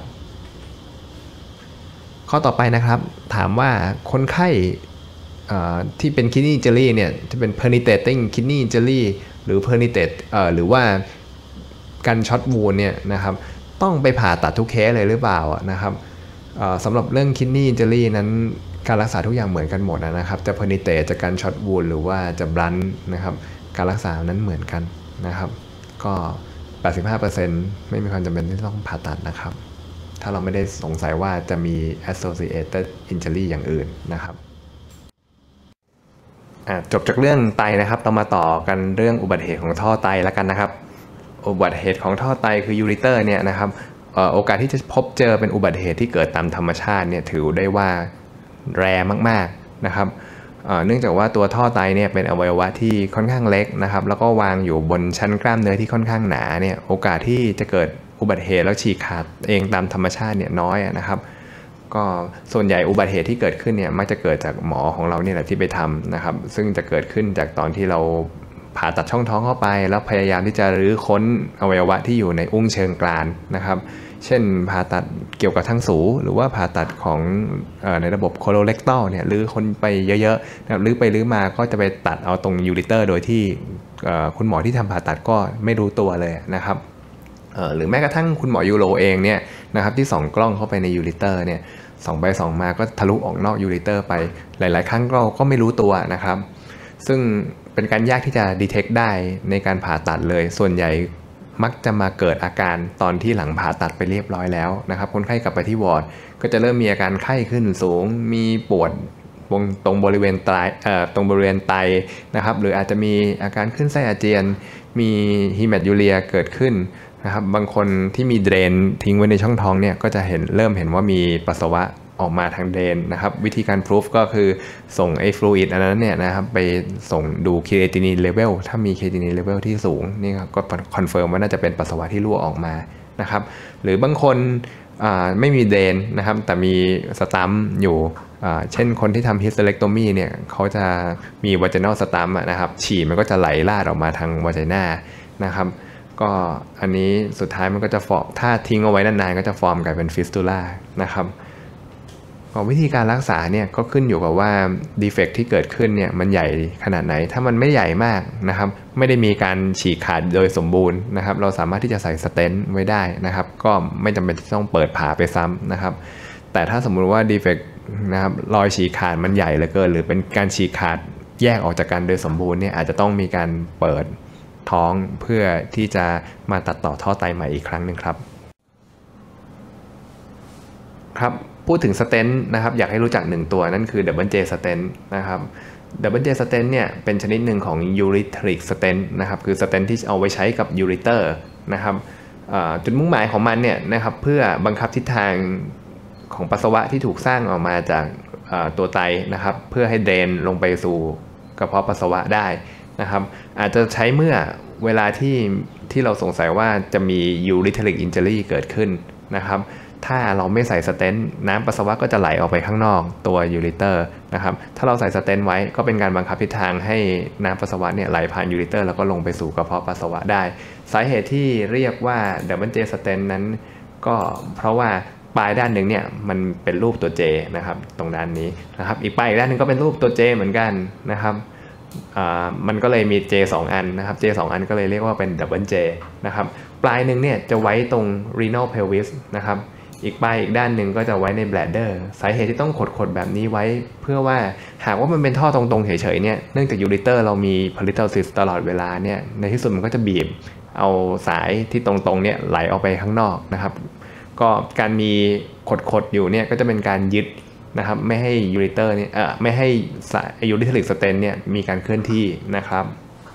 ข้อต่อไปนะครับถามว่าคนไข้ที่เป็น kidney injury เนี่ยที่เป็น penetrating kidney injury หรือ penetrate หรือว่าการช็อตวูนเนี่ยนะครับต้องไปผ่าตัดทุกเคสเลยหรือเปล่านะครับสำหรับเรื่อง kidney injury นั้นการรักษาทุกอย่างเหมือนกันหมดนะครับจะ penetrate จากการช็อตวูนหรือว่าจะ blunt นะครับการรักษานั้นเหมือนกันนะครับก็ แปดสิบห้าเปอร์เซ็นต์ ไม่มีความจำเป็นที่ต้องผ่าตัดนะครับถ้าเราไม่ได้สงสัยว่าจะมี associated injury อย่างอื่นนะครับจบจากเรื่องไตนะครับเรามาต่อกันเรื่องอุบัติเหตุของท่อไตแล้วกันนะครับอุบัติเหตุของท่อไตคือยูริเตอร์เนี่ยนะครับโอกาสที่จะพบเจอเป็นอุบัติเหตุที่เกิดตามธรรมชาติเนี่ยถือได้ว่าแรร์มากๆนะครับเนื่องจากว่าตัวท่อไตเนี่ยเป็นอวัยวะที่ค่อนข้างเล็กนะครับแล้วก็วางอยู่บนชั้นกล้ามเนื้อที่ค่อนข้างหนาเนี่ยโอกาสที่จะเกิดอุบัติเหตุแล้วฉีกขาดเองตามธรรมชาติเนี่ยน้อยนะครับก็ส่วนใหญ่อุบัติเหตุที่เกิดขึ้นเนี่ยมักจะเกิดจากหมอของเราเนี่ยแหละที่ไปทำนะครับซึ่งจะเกิดขึ้นจากตอนที่เราผ่าตัดช่องท้องเข้าไปแล้วพยายามที่จะรื้อค้นอวัยวะที่อยู่ในอุ้งเชิงกรานนะครับเช่นผ่าตัดเกี่ยวกับทางสูหรือว่าผ่าตัดของเอ่อในระบบโคโลเร็กตัลเนี่ยรื้อค้นไปเยอะๆนะครับรื้อไปรื้อมาก็จะไปตัดเอาตรงยูริเตอร์โดยที่คุณหมอที่ทำผ่าตัดก็ไม่รู้ตัวเลยนะครับหรือแม้กระทั่งคุณหมอยูโรเองเนี่ยนะครับที่ส่องกล้องเข้าไปในยูริเตอร์เนี่ยส่องไปส่องมาก็ทะลุออกนอกยูริเตอร์ไปหลายๆครั้งเราก็ไม่รู้ตัวนะครับซึ่งเป็นการยากที่จะ detect ได้ในการผ่าตัดเลยส่วนใหญ่มักจะมาเกิดอาการตอนที่หลังผ่าตัดไปเรียบร้อยแล้วนะครับคนไข้กลับไปที่วอร์ดก็จะเริ่มมีอาการไข้ขึ้นสูงมีปวดตรงบริเวณไตเอ่อตรงบริเวณไตนะครับหรืออาจจะมีอาการขึ้นไส้อาเจียนมีฮีเมทยูเรียเกิดขึ้นนะครับบางคนที่มีเดรนทิ้งไว้ในช่องท้องเนี่ยก็จะเห็นเริ่มเห็นว่ามีปัสสาวะออกมาทางเดรนนะครับวิธีการพิสูจน์ก็คือส่งไอ้ฟลูอิดอันนั้นเนี่ยนะครับไปส่งดูเคทินินเลเวลถ้ามีเคทินินเลเวลที่สูงนี่ก็คอนเฟิร์มว่าน่าจะเป็นปัสสาวะที่รั่วออกมานะครับหรือบางคนไม่มีเดรนนะครับแต่มีสตัมป์อยู่เช่นคนที่ทำฮิสเตอเรคโตมีเนี่ยเขาจะมีวาจินัลสตัมป์นะครับฉี่มันก็จะไหลลาดออกมาทางวาจิน่านะครับก็อันนี้สุดท้ายมันก็จะฟอร์มถ้าทิ้งเอาไว้นานๆก็จะฟอร์มกลายเป็นฟิสตูล่านะครับวิธีการรักษาเนี่ยก็ขึ้นอยู่กับว่าดีเฟกต์ที่เกิดขึ้นเนี่ยมันใหญ่ขนาดไหนถ้ามันไม่ใหญ่มากนะครับไม่ได้มีการฉีกขาดโดยสมบูรณ์นะครับเราสามารถที่จะใส่สเตนต์ไว้ได้นะครับก็ไม่จำเป็นต้องเปิดผ่าไปซ้ำนะครับแต่ถ้าสมมุติว่าดีเฟกต์นะครับรอยฉีกขาดมันใหญ่เหลือเกินหรือเป็นการฉีกขาดแยกออกจากกันโดยสมบูรณ์เนี่ยอาจจะต้องมีการเปิดท้องเพื่อที่จะมาตัดต่อท่อไตใหม่อีกครั้งหนึ่งครับครับพูดถึงสเตนต์นะครับอยากให้รู้จักหนึ่งตัวนั่นคือ Double J Stent นะครับ Double J Stent เนี่ยเป็นชนิดหนึ่งของ Ureteric Stent นะครับคือสเตนต์ที่เอาไว้ใช้กับ Ureter นะครับจุดมุ่งหมายของมันเนี่ยนะครับเพื่อบังคับทิศทางของปัสสาวะที่ถูกสร้างออกมาจากตัวไตนะครับเพื่อให้เดรนลงไปสู่กระเพาะปัสสาวะได้นะครับอาจจะใช้เมื่อเวลาที่ที่เราสงสัยว่าจะมี Ureteric Injury เกิดขึ้นนะครับถ้าเราไม่ใส่สเตนต์น้ำปัสสาวะก็จะไหลออกไปข้างนอกตัวยูริเตอร์นะครับถ้าเราใส่สเตนต์ไว้ก็เป็นการบังคับทิศทางให้น้ำปัสสาวะเนี่ยไหลผ่านยูริเตอร์แล้วก็ลงไปสู่กระเพาะปัสสาวะได้สาเหตุที่เรียกว่า Double J Stent นั้นก็เพราะว่าปลายด้านหนึ่งเนี่ยมันเป็นรูปตัว J นะครับตรงด้านนี้นะครับอีกปลายอีกด้านหนึ่งก็เป็นรูปตัว J เหมือนกันนะครับมันก็เลยมี J สอง อันนะครับ J สอง อันก็เลยเรียกว่าเป็น Double J นะครับปลายหนึ่งเนี่ยจะไว้ตรง renal pelvis นะครับอีกปลายอีกด้านหนึ่งก็จะไว้ใน bladder สาเหตุที่ต้องขดๆแบบนี้ไว้เพื่อว่าหากว่ามันเป็นท่อตรงๆเฉยๆเนี่ยเนื่องจากยูริเตอร์เรามี perithalsis ตลอดเวลาเนี่ยในที่สุดมันก็จะบีบเอาสายที่ตรงๆเนี่ยไหลออกไปข้างนอกนะครับก็การมีขดๆอยู่เนี่ยก็จะเป็นการยึดนะครับไม่ให้ยูริเตอร์เนี่ยเอ่อไม่ให้สายยูริเทอริกสเตนเนี่ยมีการเคลื่อนที่นะครับ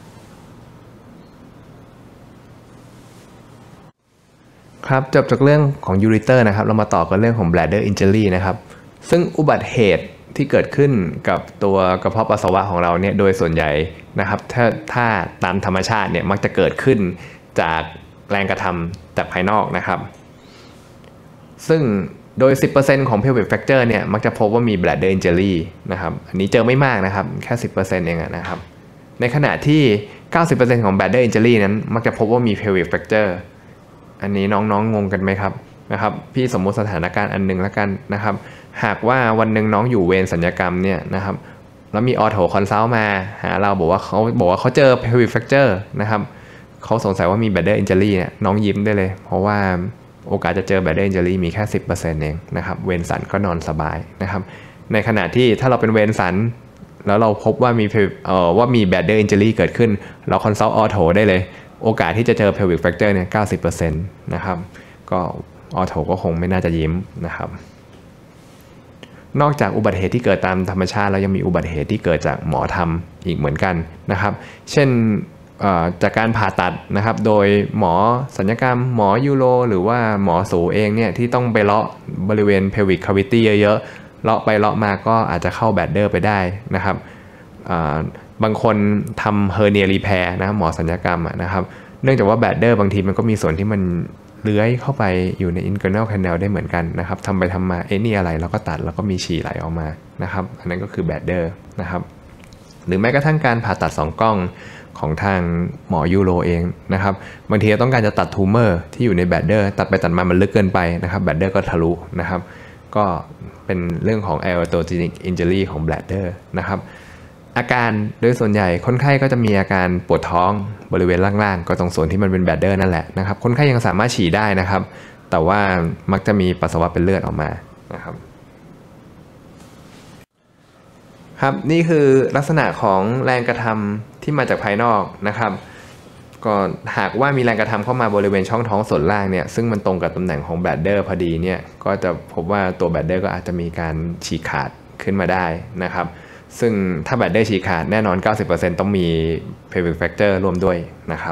ครับจบจากเรื่องของยูริเตอร์นะครับเรามาต่อกันเรื่องของ bladder injury นะครับซึ่งอุบัติเหตุที่เกิดขึ้นกับตัวกระเพาะปัสสาวะของเราเนี่ยโดยส่วนใหญ่นะครับถ้าถ้าตามธรรมชาติเนี่ยมักจะเกิดขึ้นจากแรงกระทำจากภายนอกนะครับซึ่งโดย สิบเปอร์เซ็นต์ ของ pelvic fracture เนี่ยมักจะพบว่ามี bladder injury นะครับอันนี้เจอไม่มากนะครับแค่ สิบเปอร์เซ็นต์ เองนะครับในขณะที่ เก้าสิบเปอร์เซ็นต์ ของ bladder injury นั้นมักจะพบว่ามี pelvic fractureอันนี้น้องๆ งงกันไหมครับนะครับพี่สมมุติสถานการณ์อันหนึ่งแล้วกันนะครับหากว่าวันหนึ่งน้องอยู่เวรศัลยกรรมเนี่ยนะครับแล้วมีออโถคอนซัลท์มาหาเราบอกว่าเขาบอกว่าเขาเจอ pelvic fracture นะครับเขาสงสัยว่ามี bladder injury เนี่ยน้องยิ้มได้เลยเพราะว่าโอกาสจะเจอ bladder injury มีแค่ สิบเปอร์เซ็นต์ เองนะครับเวรสันก็นอนสบายนะครับในขณะที่ถ้าเราเป็นเวรสันแล้วเราพบว่ามีเอ่อว่ามี bladder injury เกิดขึ้นเราคอนซัลท์ออโถได้เลยโอกาสที่จะเจอ pelvic fracture เนี่ย เก้าสิบเปอร์เซ็นต์ นะครับก็ออโถก็คงไม่น่าจะยิ้มนะครับนอกจากอุบัติเหตุที่เกิดตามธรรมชาติแล้วยังมีอุบัติเหตุที่เกิดจากหมอทำอีกเหมือนกันนะครับเช่นจากการผ่าตัดนะครับโดยหมอศัลยกรรมหมอยูโรหรือว่าหมอสูเองเนี่ยที่ต้องไปเลาะบริเวณ pelvic cavity เยอะๆเลาะไปเลาะมาก็อาจจะเข้า bladder ไปได้นะครับบางคนทำ hernia repair นะหมอศัลยกรรมนะครับเนื่องจากว่า bladder บางทีมันก็มีส่วนที่มันเลื้อยเข้าไปอยู่ใน inguinal canal ได้เหมือนกันนะครับทำไปทำมาเอ๊ะนี่อะไรเราก็ตัดแล้วก็มีฉี่ไหลออกมานะครับอันนั้นก็คือ bladder นะครับหรือแม้กระทั่งการผ่าตัดสองกล้องของทางหมอยูโรเองนะครับบางทีต้องการจะตัด tumor ที่อยู่ใน bladder ตัดไปตัดมามันลึกเกินไปนะครับ bladder ก็ทะลุนะครับก็เป็นเรื่องของ aortogenic injury ของ bladder นะครับอาการโดยส่วนใหญ่คนไข้ก็จะมีอาการปวดท้องบริเวณล่างๆก็ตรงส่วนที่มันเป็น bladder นั่นแหละนะครับคนไข้ยังสามารถฉี่ได้นะครับแต่ว่ามักจะมีปัสสาวะเป็นเลือดออกมานะครับครับนี่คือลักษณะของแรงกระทำที่มาจากภายนอกนะครับก็หากว่ามีแรงกระทำเข้ามาบริเวณช่องท้องส่วนล่างเนี่ยซึ่งมันตรงกับตำแหน่งของ bladder พอดีเนี่ยก็จะพบว่าตัว bladder ก็อาจจะมีการฉีกขาดขึ้นมาได้นะครับซึ่งถ้า bladder ฉีกขาดแน่นอน เก้าสิบเปอร์เซ็นต์ ต้องมี pelvic fracture รวมด้วยนะครับ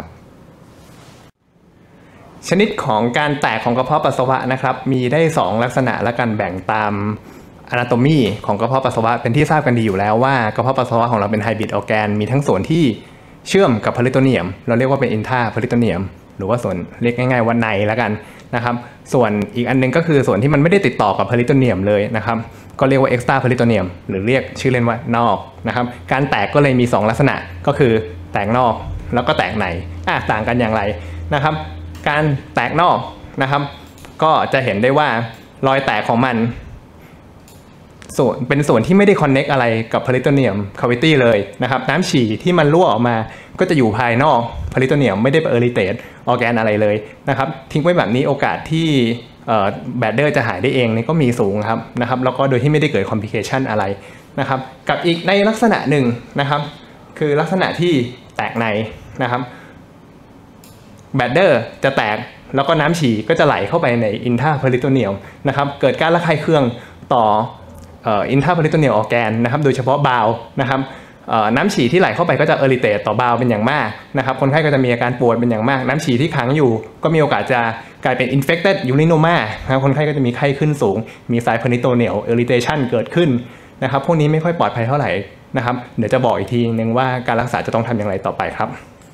ชนิดของการแตกของกระเพาะปัสสาวะนะครับมีได้สองลักษณะและกันแบ่งตาม anatomy ของกระเพาะปัสสาวะเป็นที่ทราบกันดีอยู่แล้วว่ากระเพาะปัสสาวะของเราเป็น hybrid organ มีทั้งส่วนที่เชื่อมกับ peritoneum เราเรียกว่าเป็น intra peritoneum หรือว่าส่วนเรียกง่ายๆว่าในแล้วกันนะครับส่วนอีกอันนึงก็คือส่วนที่มันไม่ได้ติดต่อกับ peritoneum เลยนะครับก็เรียกว่า extra peritoneum หรือเรียกชื่อเล่นว่านอกนะครับการแตกก็เลยมีสองลักษณะก็คือแตกนอกแล้วก็แตกในอ่ะต่างกันอย่างไรนะครับการแตกนอกนะครับก็จะเห็นได้ว่ารอยแตกของมันส่วนเป็นส่วนที่ไม่ได้คอนเน็กอะไรกับพาริโตเนียมคาวิตี้เลยนะครับน้ำฉี่ที่มันรั่วออกมาก็จะอยู่ภายนอกพาริโตเนียมไม่ได้ไปเออริเตตออร์แกนอะไรเลยนะครับทิ้งไว้แบบนี้โอกาสที่แบดเดอร์จะหายได้เองนี่ก็มีสูงครับนะครับแล้วก็โดยที่ไม่ได้เกิดคอมพลิเคชันอะไรนะครับกับอีกในลักษณะหนึ่งนะครับคือลักษณะที่แตกในนะครับแบดเดอร์จะแตกแล้วก็น้ำฉี่ก็จะไหลเข้าไปในอินทราเพริโตเนียมนะครับเกิดการระคายเคืองต่ออินทราเพริโตเนียมออร์แกนนะครับโดยเฉพาะบาวนะครับน้ำฉี่ที่ไหลเข้าไปก็จะเออริเตตต่อบาวเป็นอย่างมากนะครับคนไข้ก็จะมีอาการปวดเป็นอย่างมากน้ำฉี่ที่ขังอยู่ก็มีโอกาสจะกลายเป็น infected urinoma นะครับคนไข้ก็จะมีไข้ขึ้นสูงมีไซเพริโตเนียลเออริเทชันเกิดขึ้นนะครับพวกนี้ไม่ค่อยปลอดภัยเท่าไหร่นะครับเดี๋ยวจะบอกอีกทีนึงว่าการรักษาจะต้องทำอย่างไรต่อไปครับ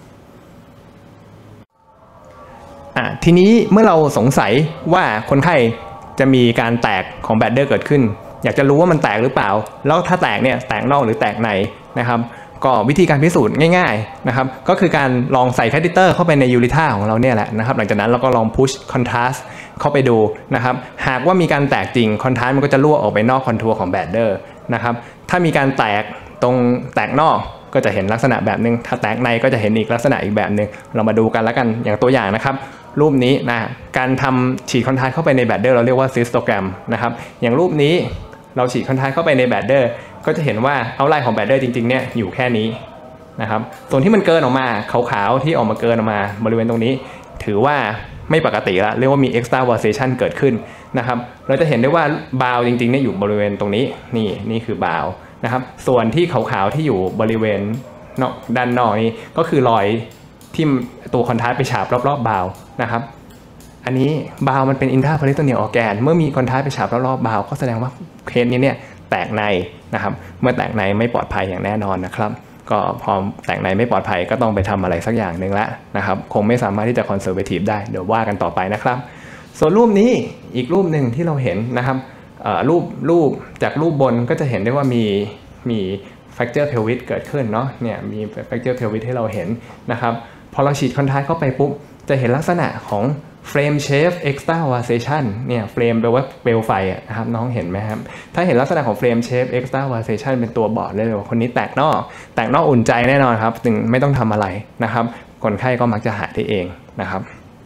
อ่ะทีนี้เมื่อเราสงสัยว่าคนไข้จะมีการแตกของแบดเดอร์เกิดขึ้นอยากจะรู้ว่ามันแตกหรือเปล่าแล้วถ้าแตกเนี่ยแตกนอกหรือแตกในนะครับก็วิธีการพิสูจน์ง่ายๆนะครับก็คือการลองใส่แคทเตอร์เข้าไปในยูริท่าของเราเนี่ยแหละนะครับหลังจากนั้นเราก็ลองพุชคอนทราสต์เข้าไปดูนะครับหากว่ามีการแตกจริงคอนทราสต์มันก็จะรั่วออกไปนอกคอนทัวร์ของแบดเดอร์นะครับถ้ามีการแตกตรงแตกนอกก็จะเห็นลักษณะแบบนึงถ้าแตกในก็จะเห็นอีกลักษณะอีกแบบนึงเรามาดูกันแล้วกันอย่างตัวอย่างนะครับรูปนี้นะการทำฉีดคอนทราสต์เข้าไปในแบดเดอร์เราเรียกว่าซิสโตแกรมนะครับอย่างรูปนี้เราฉีดคอนทราสต์เข้าไปในแบดเดอร์ก็จะเห็นว่าเอาไลน์ของแบดเดอร์จริงๆเนี่ยอยู่แค่นี้นะครับส่วนที่มันเกินออกมาขาวๆที่ออกมาเกินออกมาบริเวณตรงนี้ถือว่าไม่ปกติละเรียกว่ามี extravasation เกิดขึ้นนะครับเราจะเห็นได้ว่าบาวจริงๆเนี่ยอยู่บริเวณตรงนี้นี่นี่คือบาวนะครับส่วนที่ขาวๆที่อยู่บริเวณนอกด้านนอกนี้ก็คือรอยที่ตัวคอนทราสต์ไปฉาบรอบๆบาวนะครับอันนี้บาวมันเป็นอินทราเพริโตเนียลออร์แกนเมื่อมีคอนทราสต์ไปฉาบรอบๆบาวก็แสดงว่าเคสนี้เนี่ยแตกในนะครับเมื่อแตกในไม่ปลอดภัยอย่างแน่นอนนะครับก็พอแตกในไม่ปลอดภัยก็ต้องไปทำอะไรสักอย่างหนึ่งแล้วนะครับคงไม่สามารถที่จะคอนเซอร์เวทีฟได้เดี๋ยวว่ากันต่อไปนะครับส่วนรูปนี้อีกรูปหนึ่งที่เราเห็นนะครับรูปรูปจากรูปบนก็จะเห็นได้ว่ามีมีแฟกเจอร์เพลวิสเกิดขึ้นเนาะเนี่ยมีแฟกเจอร์เพลวิสให้เราเห็นนะครับพอเราฉีดคอนทราสต์เข้าไปปุ๊บจะเห็นลักษณะของเฟรมเชฟเอ็กซ์ตราวาเซชันเนี่ยเฟรมแปลว่าเปลวไฟนะครับน้องเห็นไหมครับถ้าเห็นลักษณะของเฟรมเชฟเอ็กซ์ตรา วาเซชันเป็นตัวบอกเลยว่าคนนี้แตกนอกแตกนอกอุ่นใจแน่นอนครับจึงไม่ต้องทำอะไรนะครับคนไข้ก็มักจะหายได้เองนะครับ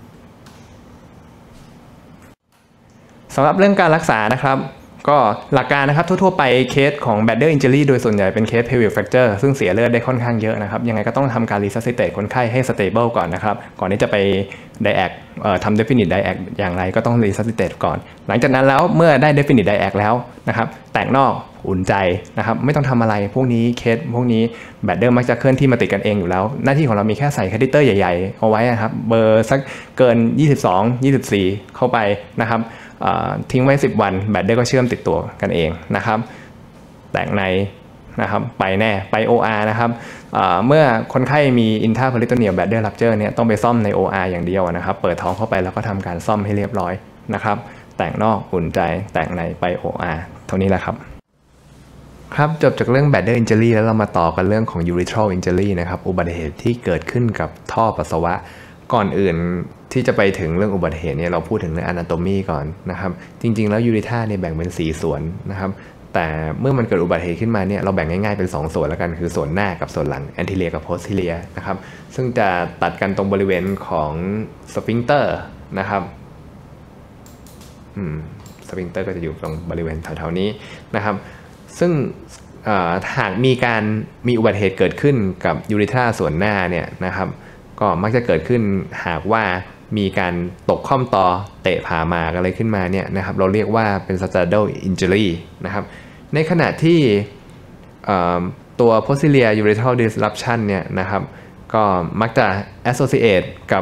สำหรับเรื่องการรักษานะครับก็หลักการนะครับทั่วๆไปเคสของ bladder injury โดยส่วนใหญ่เป็นเคส pelvic fracture ซึ่งเสียเลือดได้ค่อนข้างเยอะนะครับยังไงก็ต้องทำการ resuscitate คนไข้ให้ stable ก่อนนะครับก่อนที่จะไป diac เอ่อทำ definite diac อย่างไรก็ต้อง resuscitate ก่อนหลังจากนั้นแล้วเมื่อได้ definite diac แล้วนะครับแตกนอกอุ่นใจนะครับไม่ต้องทำอะไรพวกนี้เคสพวกนี้ bladder มักจะเคลื่อนที่มาติดกันเองอยู่แล้วหน้าที่ของเรามีแค่ใส่ catheter ใหญ่ๆเอาไว้นะครับเบอร์สักเกินยี่สิบสอง ยี่สิบสี่เข้าไปนะครับทิ้งไว้สิบวันแบตเดอร์ก็เชื่อมติดตัวกันเองนะครับแตกในนะครับไปแน่ไป โอ อาร์ นะครับเมื่อคนไข้มี intraperitoneal bladder rupture เนี่ยต้องไปซ่อมใน โอ อาร์ อย่างเดียวนะครับเปิดท้องเข้าไปแล้วก็ทำการซ่อมให้เรียบร้อยนะครับแตกนอกอุ่นใจแตกในไป โอ อาร์ เท่านี้แหละครับครับจบจากเรื่อง bladder injury แล้วเรามาต่อกันเรื่องของ urethral injury นะครับอุบัติเหตุที่เกิดขึ้นกับท่อปัสสาวะก่อนอื่นที่จะไปถึงเรื่องอุบัติเหตุเนี่ยเราพูดถึงเรื่อง anatomy ก่อนนะครับจริงๆแล้วยูริท่าเนี่ยแบ่งเป็นสี่ส่วนนะครับแต่เมื่อมันเกิดอุบัติเหตุขึ้นมาเนี่ยเราแบ่งง่ายๆเป็นสองส่วนแล้วกันคือส่วนหน้ากับส่วนหลัง anterior กับ posterior นะครับซึ่งจะตัดกันตรงบริเวณของ sphincter นะครับอืม sphincter ก็จะอยู่ตรงบริเวณแถวๆนี้นะครับซึ่งหากมีการมีอุบัติเหตุเกิดขึ้นกับยูริท่าส่วนหน้าเนี่ยนะครับก็มักจะเกิดขึ้นหากว่ามีการตกข้อมต่อเตะผ่าหมากอะไรขึ้นมาเนี่ยนะครับเราเรียกว่าเป็น straddle injury นะครับในขณะที่ตัว posterior urethral disruption เนี่ยนะครับก็มักจะ associate กับ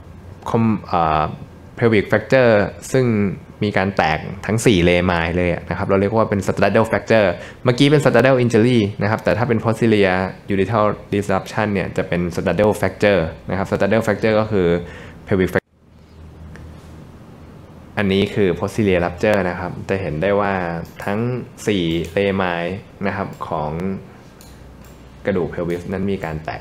pelvic fracture ซึ่งมีการแตกทั้งสี่เลไมล์เลยนะครับเราเรียกว่าเป็น straddle fracture เมื่อกี้เป็น straddle injury นะครับแต่ถ้าเป็น posterior urethral disruption เนี่ยจะเป็น straddle fracture นะครับ straddle fracture ก็คือ pelvic fracture อันนี้คือ posterior rupture นะครับจะเห็นได้ว่าทั้งสี่เลไมล์นะครับของกระดูก pelvis นั้นมีการแตกหัก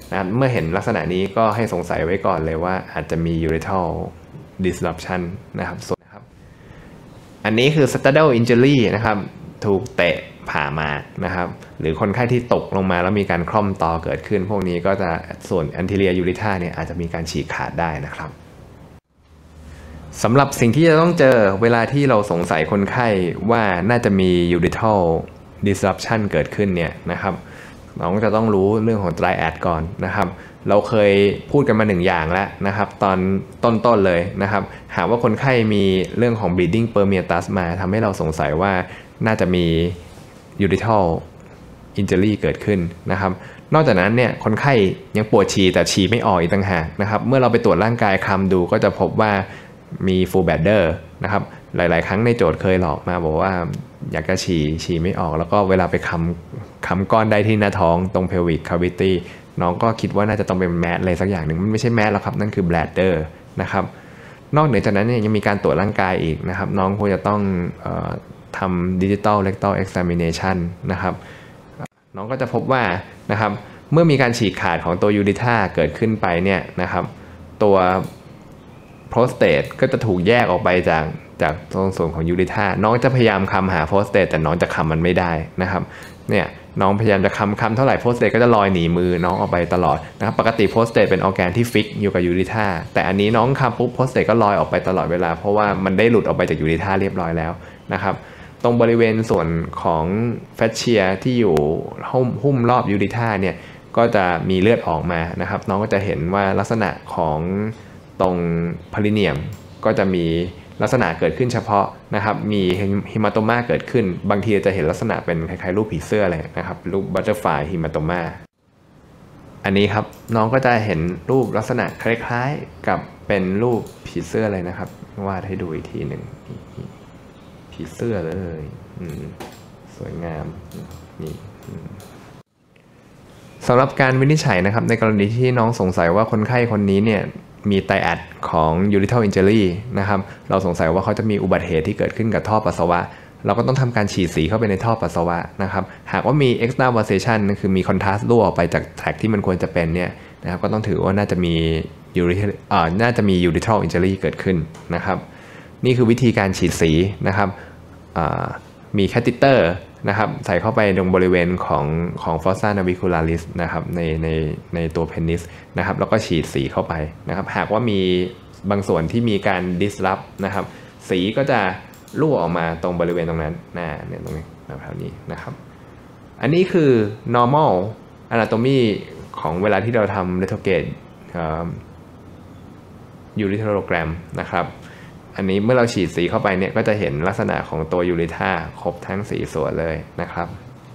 นะครับเมื่อเห็นลักษณะนี้ก็ให้สงสัยไว้ก่อนเลยว่าอาจจะมี urethral disruption นะครับส่วนนะครับอันนี้คือ sternal injury นะครับถูกเตะผ่ามานะครับหรือคนไข้ที่ตกลงมาแล้วมีการคล่อมต่อเกิดขึ้นพวกนี้ก็จะส่วน anterior urethra เนี่ยอาจจะมีการฉีกขาดได้นะครับสำหรับสิ่งที่จะต้องเจอเวลาที่เราสงสัยคนไข้ว่าน่าจะมี urethral disruption เกิดขึ้นเนี่ยนะครับน้องจะต้องรู้เรื่องของ triad ก่อนนะครับเราเคยพูดกันมาหนึ่งอย่างแล้วนะครับตอนต้นๆเลยนะครับหากว่าคนไข้มีเรื่องของ bleeding permeatus มาทำให้เราสงสัยว่าน่าจะมี urethral injury เกิดขึ้นนะครับนอกจากนั้นเนี่ยคนไข้ยังปวดฉี่แต่ฉี่ไม่ออกอีกต่างหากนะครับเมื่อเราไปตรวจร่างกายคลำดูก็จะพบว่ามี full bladder นะครับหลายๆครั้งในโจทย์เคยหลอกมาบอกว่าอยากจะฉี่ฉี่ไม่ออกแล้วก็เวลาไปคำคำก้อนได้ที่หน้าท้องตรง pelvic cavity น้องก็คิดว่าน่าจะต้องเป็นแมสอะไรสักอย่างหนึ่งมันไม่ใช่แมสหรอกครับนั่นคือ bladder นะครับนอกเหนือจากนั้นเนี่ยยังมีการตรวจร่างกายอีกนะครับน้องควรจะต้องเอ่อทำ digital rectal examination นะครับน้องก็จะพบว่านะครับเมื่อมีการฉีกขาดของตัว urethra เกิดขึ้นไปเนี่ยนะครับตัวโปรสเตทก็จะถูกแยกออกไปจากจากตรงส่วนของ urethra น้องจะพยายามคำหาโปรสเตทแต่น้องจะคำมันไม่ได้นะครับเนี่ยน้องพยายามจะคำคำเท่าไหร่โปรสเตทก็จะลอยหนีมือน้องออกไปตลอดนะครับปกติโปรสเตทเป็นออร์แกนที่ฟิกอยู่กับ urethra แต่อันนี้น้องคำปุ๊บโปรสเตทก็ลอยออกไปตลอดเวลาเพราะว่ามันได้หลุดออกไปจาก urethra เรียบร้อยแล้วนะครับตรงบริเวณส่วนของแฟชเชียที่อยู่หุ้มหุ้มรอบ urethra เนี่ยก็จะมีเลือดออกมานะครับน้องก็จะเห็นว่าลักษณะของตรงพาริเนียมก็จะมีลักษณะเกิดขึ้นเฉพาะนะครับมีฮิมาโตมาเกิดขึ้นบางทีจะเห็นลักษณะเป็นคล้ายๆรูปผีเสื้อเลยนะครับรูปบัตเตอร์ฟลายฮิมาโตมาอันนี้ครับน้องก็จะเห็นรูปลักษณะคล้ายๆกับเป็นรูปผีเสื้อเลยนะครับวาดให้ดูอีกทีหนึ่งผีเสื้อเลยสวยงามนี่สำหรับการวินิจฉัยนะครับในกรณีที่น้องสงสัยว่าคนไข้คนนี้เนี่ยมีไตแอดของ urethral injury นะครับเราสงสัยว่าเขาจะมีอุบัติเหตุที่เกิดขึ้นกับท่อปัสสาวะเราก็ต้องทำการฉีดสีเข้าไปในท่อปัสสาวะนะครับหากว่ามี extravasation นั่นคือมี contrast รั่วออกไปจากแทร็กที่มันควรจะเป็นเนี่ยนะครับก็ต้องถือว่าน่าจะมี urethral อ่าน่าจะมี urethral injury เกิดขึ้นนะครับนี่คือวิธีการฉีดสีนะครับมีแคทเตอร์นะครับใส่เข้าไปตรงบริเวณของของ fossa navicularis นะครับในในในตัวเพนิสนะครับแล้วก็ฉีดสีเข้าไปนะครับหากว่ามีบางส่วนที่มีการ disrupt นะครับสีก็จะรั่วออกมาตรงบริเวณตรงนั้นนะเนี่ยตรงนี้แถวนี้นะครับอันนี้คือ normal anatomy ของเวลาที่เราทำ retrograde ureterogram นะครับอันนี้เมื่อเราฉีดสีเข้าไปเนี่ยก็จะเห็นลักษณะของตัว urethra ครบทั้งสี่ส่วนเลยนะครับ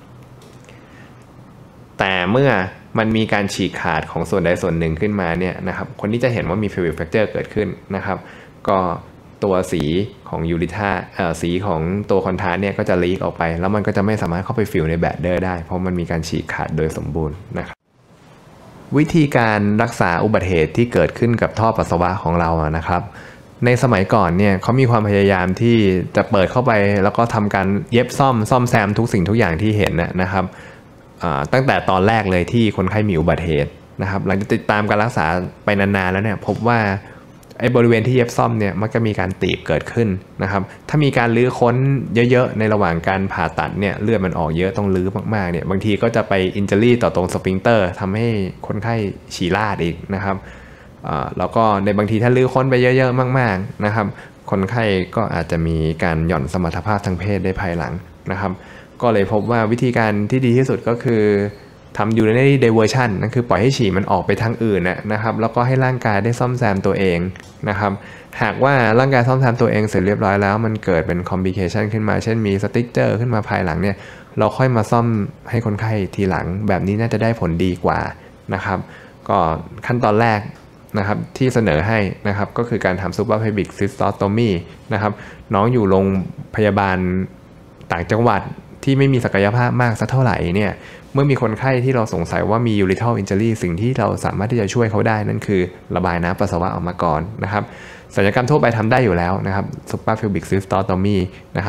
แต่เมื่อมันมีการฉีกขาดของส่วนใดส่วนหนึ่งขึ้นมาเนี่ยนะครับคนที่จะเห็นว่ามี pelvic fracture เกิดขึ้นนะครับก็ตัวสีของ urethra เอ่อสีของตัวคอนทราสต์เนี่ยก็จะลีกออกไปแล้วมันก็จะไม่สามารถเข้าไปฟิลในแบดเดอร์ได้เพราะมันมีการฉีกขาดโดยสมบูรณ์นะครับวิธีการรักษาอุบัติเหตุที่เกิดขึ้นกับท่อปัสสาวะของเราอะนะครับในสมัยก่อนเนี่ยเขามีความพยายามที่จะเปิดเข้าไปแล้วก็ทำการเย็บซ่อมซ่อมแซมทุกสิ่งทุกอย่างที่เห็นนะครับตั้งแต่ตอนแรกเลยที่คนไข้มีอุบัติเหตุนะครับหลังจากติดตามการรักษาไปนานๆแล้วเนี่ยพบว่าไอ้บริเวณที่เย็บซ่อมเนี่ยมักจะมีการตีบเกิดขึ้นนะครับถ้ามีการลื้อค้นเยอะๆในระหว่างการผ่าตัดเนี่ยเลือดมันออกเยอะต้องลื้อมากๆเนี่ยบางทีก็จะไปอินเจอรี่ต่อตรงสฟิงเตอร์ทำให้คนไข้ฉี่ราดอีกนะครับแล้วก็ในบางทีถ้าลื้อค้นไปเยอะๆมากๆนะครับคนไข้ก็อาจจะมีการหย่อนสมรรถภาพทางเพศได้ภายหลังนะครับก็เลยพบว่าวิธีการที่ดีที่สุดก็คือทำ urinary diversion นั่นคือปล่อยให้ฉี่มันออกไปทางอื่นนะครับแล้วก็ให้ร่างกายได้ซ่อมแซมตัวเองนะครับหากว่าร่างกายซ่อมแซมตัวเองเสร็จเรียบร้อยแล้วมันเกิดเป็น complication ขึ้นมาเช่นมีสติ๊กเจอร์ขึ้นมาภายหลังเนี่ยเราค่อยมาซ่อมให้คนไข้ทีหลังแบบนี้น่าจะได้ผลดีกว่านะครับก็ขั้นตอนแรกนะครับที่เสนอให้นะครับก็คือการทำ suprapelvic cystostomy นะครับน้องอยู่โรงพยาบาลต่างจังหวัดที่ไม่มีศักยภาพมากสักเท่าไหร่เนี่ยเมื่อมีคนไข้ที่เราสงสัยว่ามี urethral injury สิ่งที่เราสามารถที่จะช่วยเขาได้นั่นคือระบายน้ำปัสสาวะออกมาก่อนนะครับศัลยกรรมทั่วไปทำได้อยู่แล้วนะครับ suprapelvic cystostomy นะครับ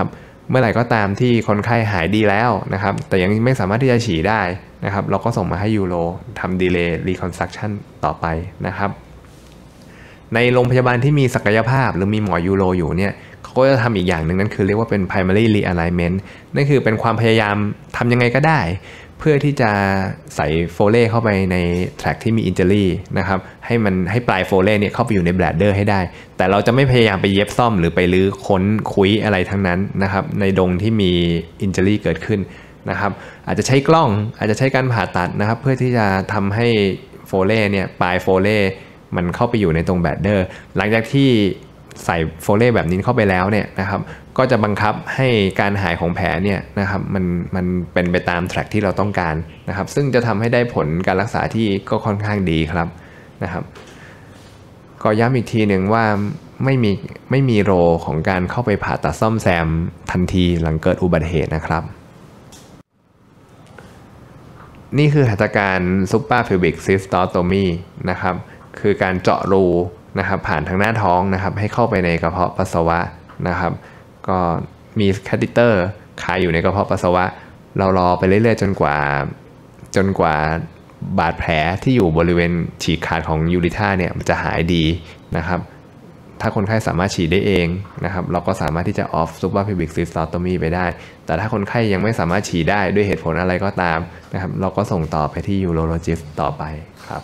เมื่อไหร่ก็ตามที่คนไข้หายดีแล้วนะครับแต่ยังไม่สามารถที่จะฉี่ได้นะครับเราก็ส่งมาให้ยูโรทำ delay reconstruction ต่อไปนะครับในโรงพยาบาลที่มีศักยภาพหรือมีหมอยูโรอยู่เนี่ยเขาก็จะทำอีกอย่างหนึ่งนั่นคือเรียกว่าเป็น primary realignment นั่นคือเป็นความพยายามทำยังไงก็ได้เพื่อที่จะใส่โฟเล่เข้าไปในแทร็กที่มี injury นะครับให้มันให้ปลายโฟเล่เนี่ยเข้าไปอยู่ใน bladder ให้ได้แต่เราจะไม่พยายามไปเย็บซ่อมหรือไปรื้อค้นคุยอะไรทั้งนั้นนะครับในดงที่มี injury เกิดขึ้นนะครับอาจจะใช้กล้องอาจจะใช้การผ่าตัดนะครับเพื่อที่จะทำให้โฟเล่เนี่ยปลายโฟเล่มันเข้าไปอยู่ในตรง bladder หลังจากที่ใส่โฟเล่แบบนี้เข้าไปแล้วเนี่ยนะครับก็จะบังคับให้การหายของแผลเนี่ยนะครับมันมันเป็นไปตามแทร็กที่เราต้องการนะครับซึ่งจะทำให้ได้ผลการรักษาที่ก็ค่อนข้างดีครับนะครับก็ย้ำอีกทีหนึ่งว่าไม่มีไม่มีโรของการเข้าไปผ่าตัดซ่อมแซมทันทีหลังเกิดอุบัติเหตุนะครับนี่คือหัตถการ suprapubic cystotomy นะครับคือการเจาะรูนะครับผ่านทางหน้าท้องนะครับให้เข้าไปในกระเพาะปัสสาวะนะครับก็มีแคทเตอร์คาอยู่ในกระเพาะปัสสาวะเรารอไปเรื่อยๆจนกว่าจนกว่าบาดแผลที่อยู่บริเวณฉีกขาดของยูริท่าเนี่ยจะหายดีนะครับถ้าคนไข้สามารถฉีดได้เองนะครับเราก็สามารถที่จะ off suprapubic cystotomy ไปได้แต่ถ้าคนไข้ยังไม่สามารถฉีดได้ด้วยเหตุผลอะไรก็ตามนะครับเราก็ส่งต่อไปที่ urologist ต่อไปครับ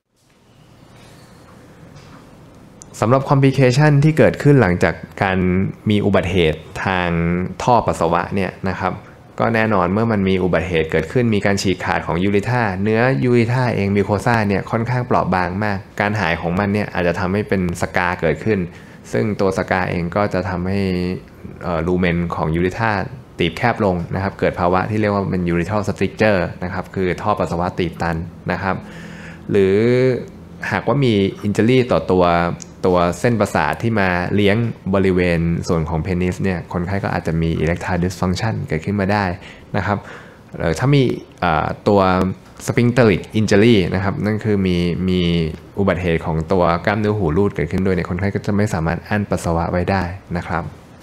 สำหรับคอมพลิเคชันที่เกิดขึ้นหลังจากการมีอุบัติเหตุทางท่อปัสสาวะเนี่ยนะครับก็แน่นอนเมื่อมันมีอุบัติเหตุเกิดขึ้นมีการฉีกขาดของยูริท่าเนื้อยูริท่าเองมิโคซ่าเนี่ยค่อนข้างเปราะบางมากการหายของมันเนี่ยอาจจะทำให้เป็นสกาเกิดขึ้นซึ่งตัวสกาเองก็จะทำให้ลูเมนของยูริท่าตีบแคบลงนะครับเกิดภาวะที่เรียกว่าเป็นยูริทัลสตริกเจอร์นะครับคือท่อปัสสาวะตีบตันนะครับหรือหากว่ามีอินเจอรี่ต่อตัวตัวเส้นประสาทที่มาเลี้ยงบริเวณส่วนของเพนิสเนี่ยคนไข้ก็อาจจะมี erectile dysfunction เกิดขึ้นมาได้นะครับถ้ามีตัว sphincteric injury นะครับนั่นคือมีมีอุบัติเหตุของตัวกล้ามเนื้อหูรูดเกิดขึ้นโดยเนี่ยคนไข้ก็จะไม่สามารถอั้นปัสสาวะไว้ได้นะครับ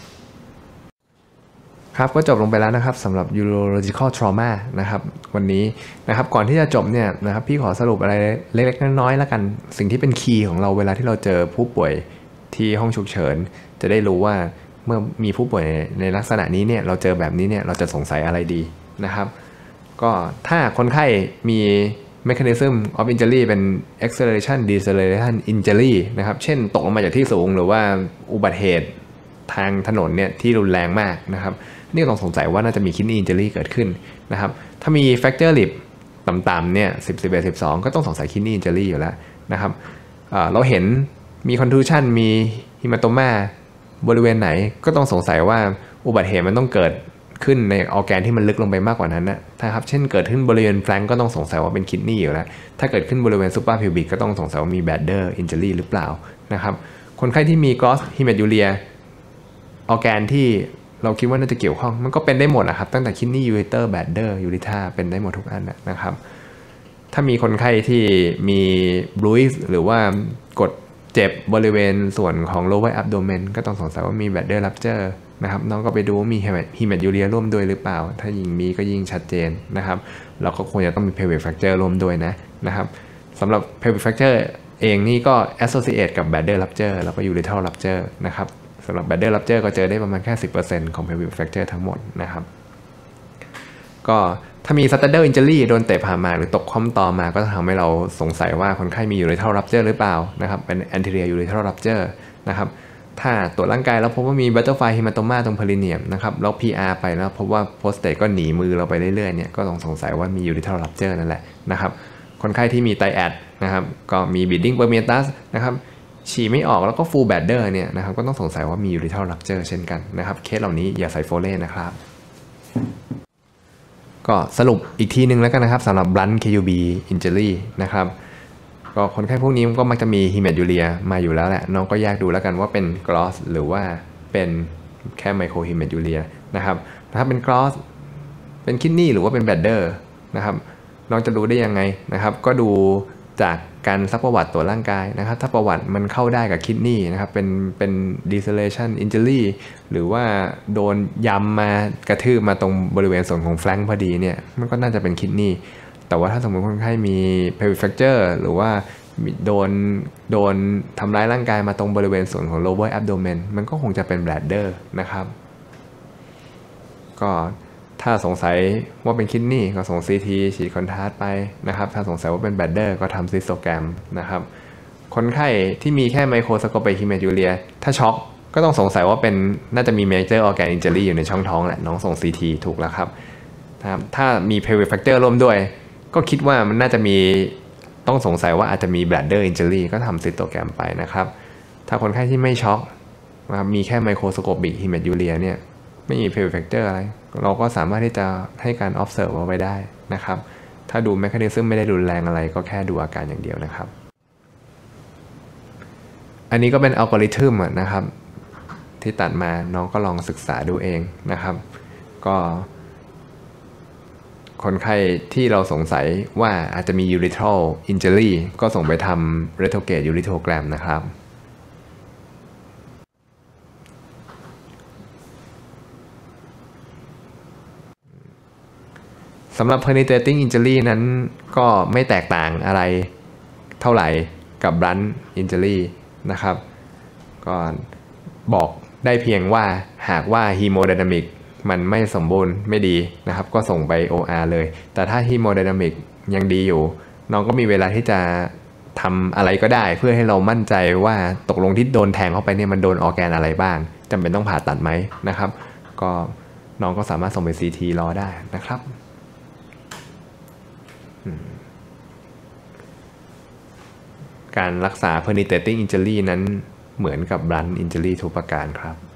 ครับก็จบลงไปแล้วนะครับสำหรับ urological trauma นะครับวันนี้นะครับก่อนที่จะจบเนี่ยนะครับพี่ขอสรุปอะไรเล็กๆน้อยๆแล้วกันสิ่งที่เป็นคีย์ของเราเวลาที่เราเจอผู้ป่วยที่ห้องฉุกเฉินจะได้รู้ว่าเมื่อมีผู้ป่วยในลักษณะนี้เนี่ยเราเจอแบบนี้เนี่ยเราจะสงสัยอะไรดีนะครับก็ถ้าคนไข้มี mechanism of injury เป็น acceleration deceleration injury นะครับเช่นตกลงมาจากที่สูงหรือว่าอุบัติเหตุทางถนนเนี่ยที่รุนแรงมากนะครับนี่ต้องสงสัยว่าน่าจะมี kidney injury เกิดขึ้นนะครับถ้ามี fracture lip ต่ำๆเนี่ยสิบ สิบเอ็ด สิบสองก็ต้องสงสัย kidney injury อยู่แล้วนะครับ เอ่อ เราเห็นมี contusion มี hematoma บริเวณไหนก็ต้องสงสัยว่าอุบัติเหตุมันต้องเกิดขึ้นในออร์แกนที่มันลึกลงไปมากกว่านั้นนะครับเช่นเกิดขึ้นบริเวณ flank ก็ต้องสงสัยว่าเป็น kidney อยู่แล้วถ้าเกิดขึ้นบริเวณ suprapubic ก็ต้องสงสัยว่ามี bladder injury หรือเปล่านะครับคนไข้ที่มี gross hematuriaออร์แกนที่เราคิดว่าน่าจะเกี่ยวข้องมันก็เป็นได้หมดนะครับตั้งแต่ kidney ureter bladder urethra เป็นได้หมดทุกอันนะครับถ้ามีคนไข้ที่มี bruise หรือว่ากดเจ็บบริเวณส่วนของ lower abdomen ก็ต้องสงสัยว่ามี bladder rupture นะครับน้องก็ไปดูว่ามี hematuria ร่วมด้วยหรือเปล่าถ้ายิ่งมีก็ยิ่งชัดเจนนะครับเราก็ควรจะต้องมี pelvic fracture ร่วมด้วยนะนะครับสำหรับ pelvic fracture เองนี่ก็ associate กับ bladder rupture แล้วก็ urethral rupture นะครับสำหรับ bladder rupture ก็เจอได้ประมาณแค่ สิบเปอร์เซ็นต์ ของ pelvic fracture ทั้งหมดนะครับก็ถ้ามี stutter injury โดนเตะผ่ามาหรือตกข้อมตอมาก็ทำให้เราสงสัยว่าคนไข้มี urethral rupture หรือเปล่านะครับเป็น anterior urethral rupture นะครับถ้าตรวจร่างกายแล้วพบว่ามี butterfly hematoma ตรง perineum นะครับแล้ว พี อาร์ ไปแล้วพบว่า prostate ก็หนีมือเราไปเรื่อยๆเนี่ยก็ต้องสงสัยว่ามี urethral rupture นั่นแหละนะครับคนไข้ที่มี triad นะครับก็มี bleeding permeatus นะครับฉี่ไม่ออกแล้วก็ full bladder เนี่ยนะครับก็ต้องสงสัยว่ามี urethral rupture เช่นกันนะครับเคสเหล่านี้อย่าใส่โฟเล่นะครับก็สรุปอีกทีนึงแล้วกันนะครับสำหรับ blunt เค ยู บี injury นะครับก็คนไข้พวกนี้ก็มักจะมี hematuria มาอยู่แล้วแหละน้องก็แยกดูแล้วกันว่าเป็น gross หรือว่าเป็นแค่ micro hematuria นะครับถ้าเป็น gross เป็น kidney หรือว่าเป็น bladder นะครับน้องจะรู้ได้ยังไงนะครับก็ดูจากการซักประวัติตรวจร่างกายนะครับถ้าประวัติมันเข้าได้กับคิดนี่นะครับเป็นเป็น deceleration injury หรือว่าโดนยำมากระทืบมาตรงบริเวณส่วนของแฟลงพอดีเนี่ยมันก็น่าจะเป็นคิดนี่แต่ว่าถ้าสมมติคนไข้มี pelvic fracture หรือว่าโดนโดนทำร้ายร่างกายมาตรงบริเวณส่วนของ lower abdomen มันก็คงจะเป็น bladder นะครับก็ถ้าสงสัยว่าเป็นคิดนี่ก็ส่ง ซี ที ฉีดคอนทราสต์ไปนะครับถ้าสงสัยว่าเป็นแบดเดอร์ก็ทำซิสโตแกรมนะครับคนไข้ที่มีแค่ไมโครสโคปิกฮีเมทูเรียถ้าช็อกก็ต้องสงสัยว่าเป็นน่าจะมีเมเจอร์ออร์แกนอินเจอรี่อยู่ในช่องท้องแหละน้องส่ง ซี ที ถูกแล้วครับนะครับถ้ามี pelvic fracture ร่วมด้วยก็คิดว่ามันน่าจะมีต้องสงสัยว่าอาจจะมี bladder injury ก็ทำซิสโตแกรมไปนะครับถ้าคนไข้ที่ไม่ช็อกนะครับมีแค่ไมโครสโคปิกฮีเมทูเรียเนี่ยไม่มี pelvic fracture อะไรเราก็สามารถที่จะให้การ observe เอาไว้ได้นะครับถ้าดู mechanism ไม่ได้รุนแรงอะไรก็แค่ดูอาการอย่างเดียวนะครับอันนี้ก็เป็นอัลกอริทึมนะครับที่ตัดมาน้องก็ลองศึกษาดูเองนะครับก็คนไข้ที่เราสงสัยว่าอาจจะมี urethral injury ก็ส่งไปทำ retrograde urethrogram นะครับสำหรับ penetrating injury นั้นก็ไม่แตกต่างอะไรเท่าไหร่กับ blunt injury นะครับก็บอกได้เพียงว่าหากว่า hemodynamic มันไม่สมบูรณ์ไม่ดีนะครับก็ส่งไป โอ อาร์ เลยแต่ถ้า hemodynamic ยังดีอยู่น้องก็มีเวลาที่จะทำอะไรก็ได้เพื่อให้เรามั่นใจว่าตกลงที่โดนแทงเข้าไปเนี่ยมันโดนออร์แกนอะไรบ้างจำเป็นต้องผ่าตัดไหมนะครับก็น้องก็สามารถส่งไป ซี ที รอได้นะครับการรักษา penetrating injury นั้นเหมือนกับ blunt injury ทุกประการครับ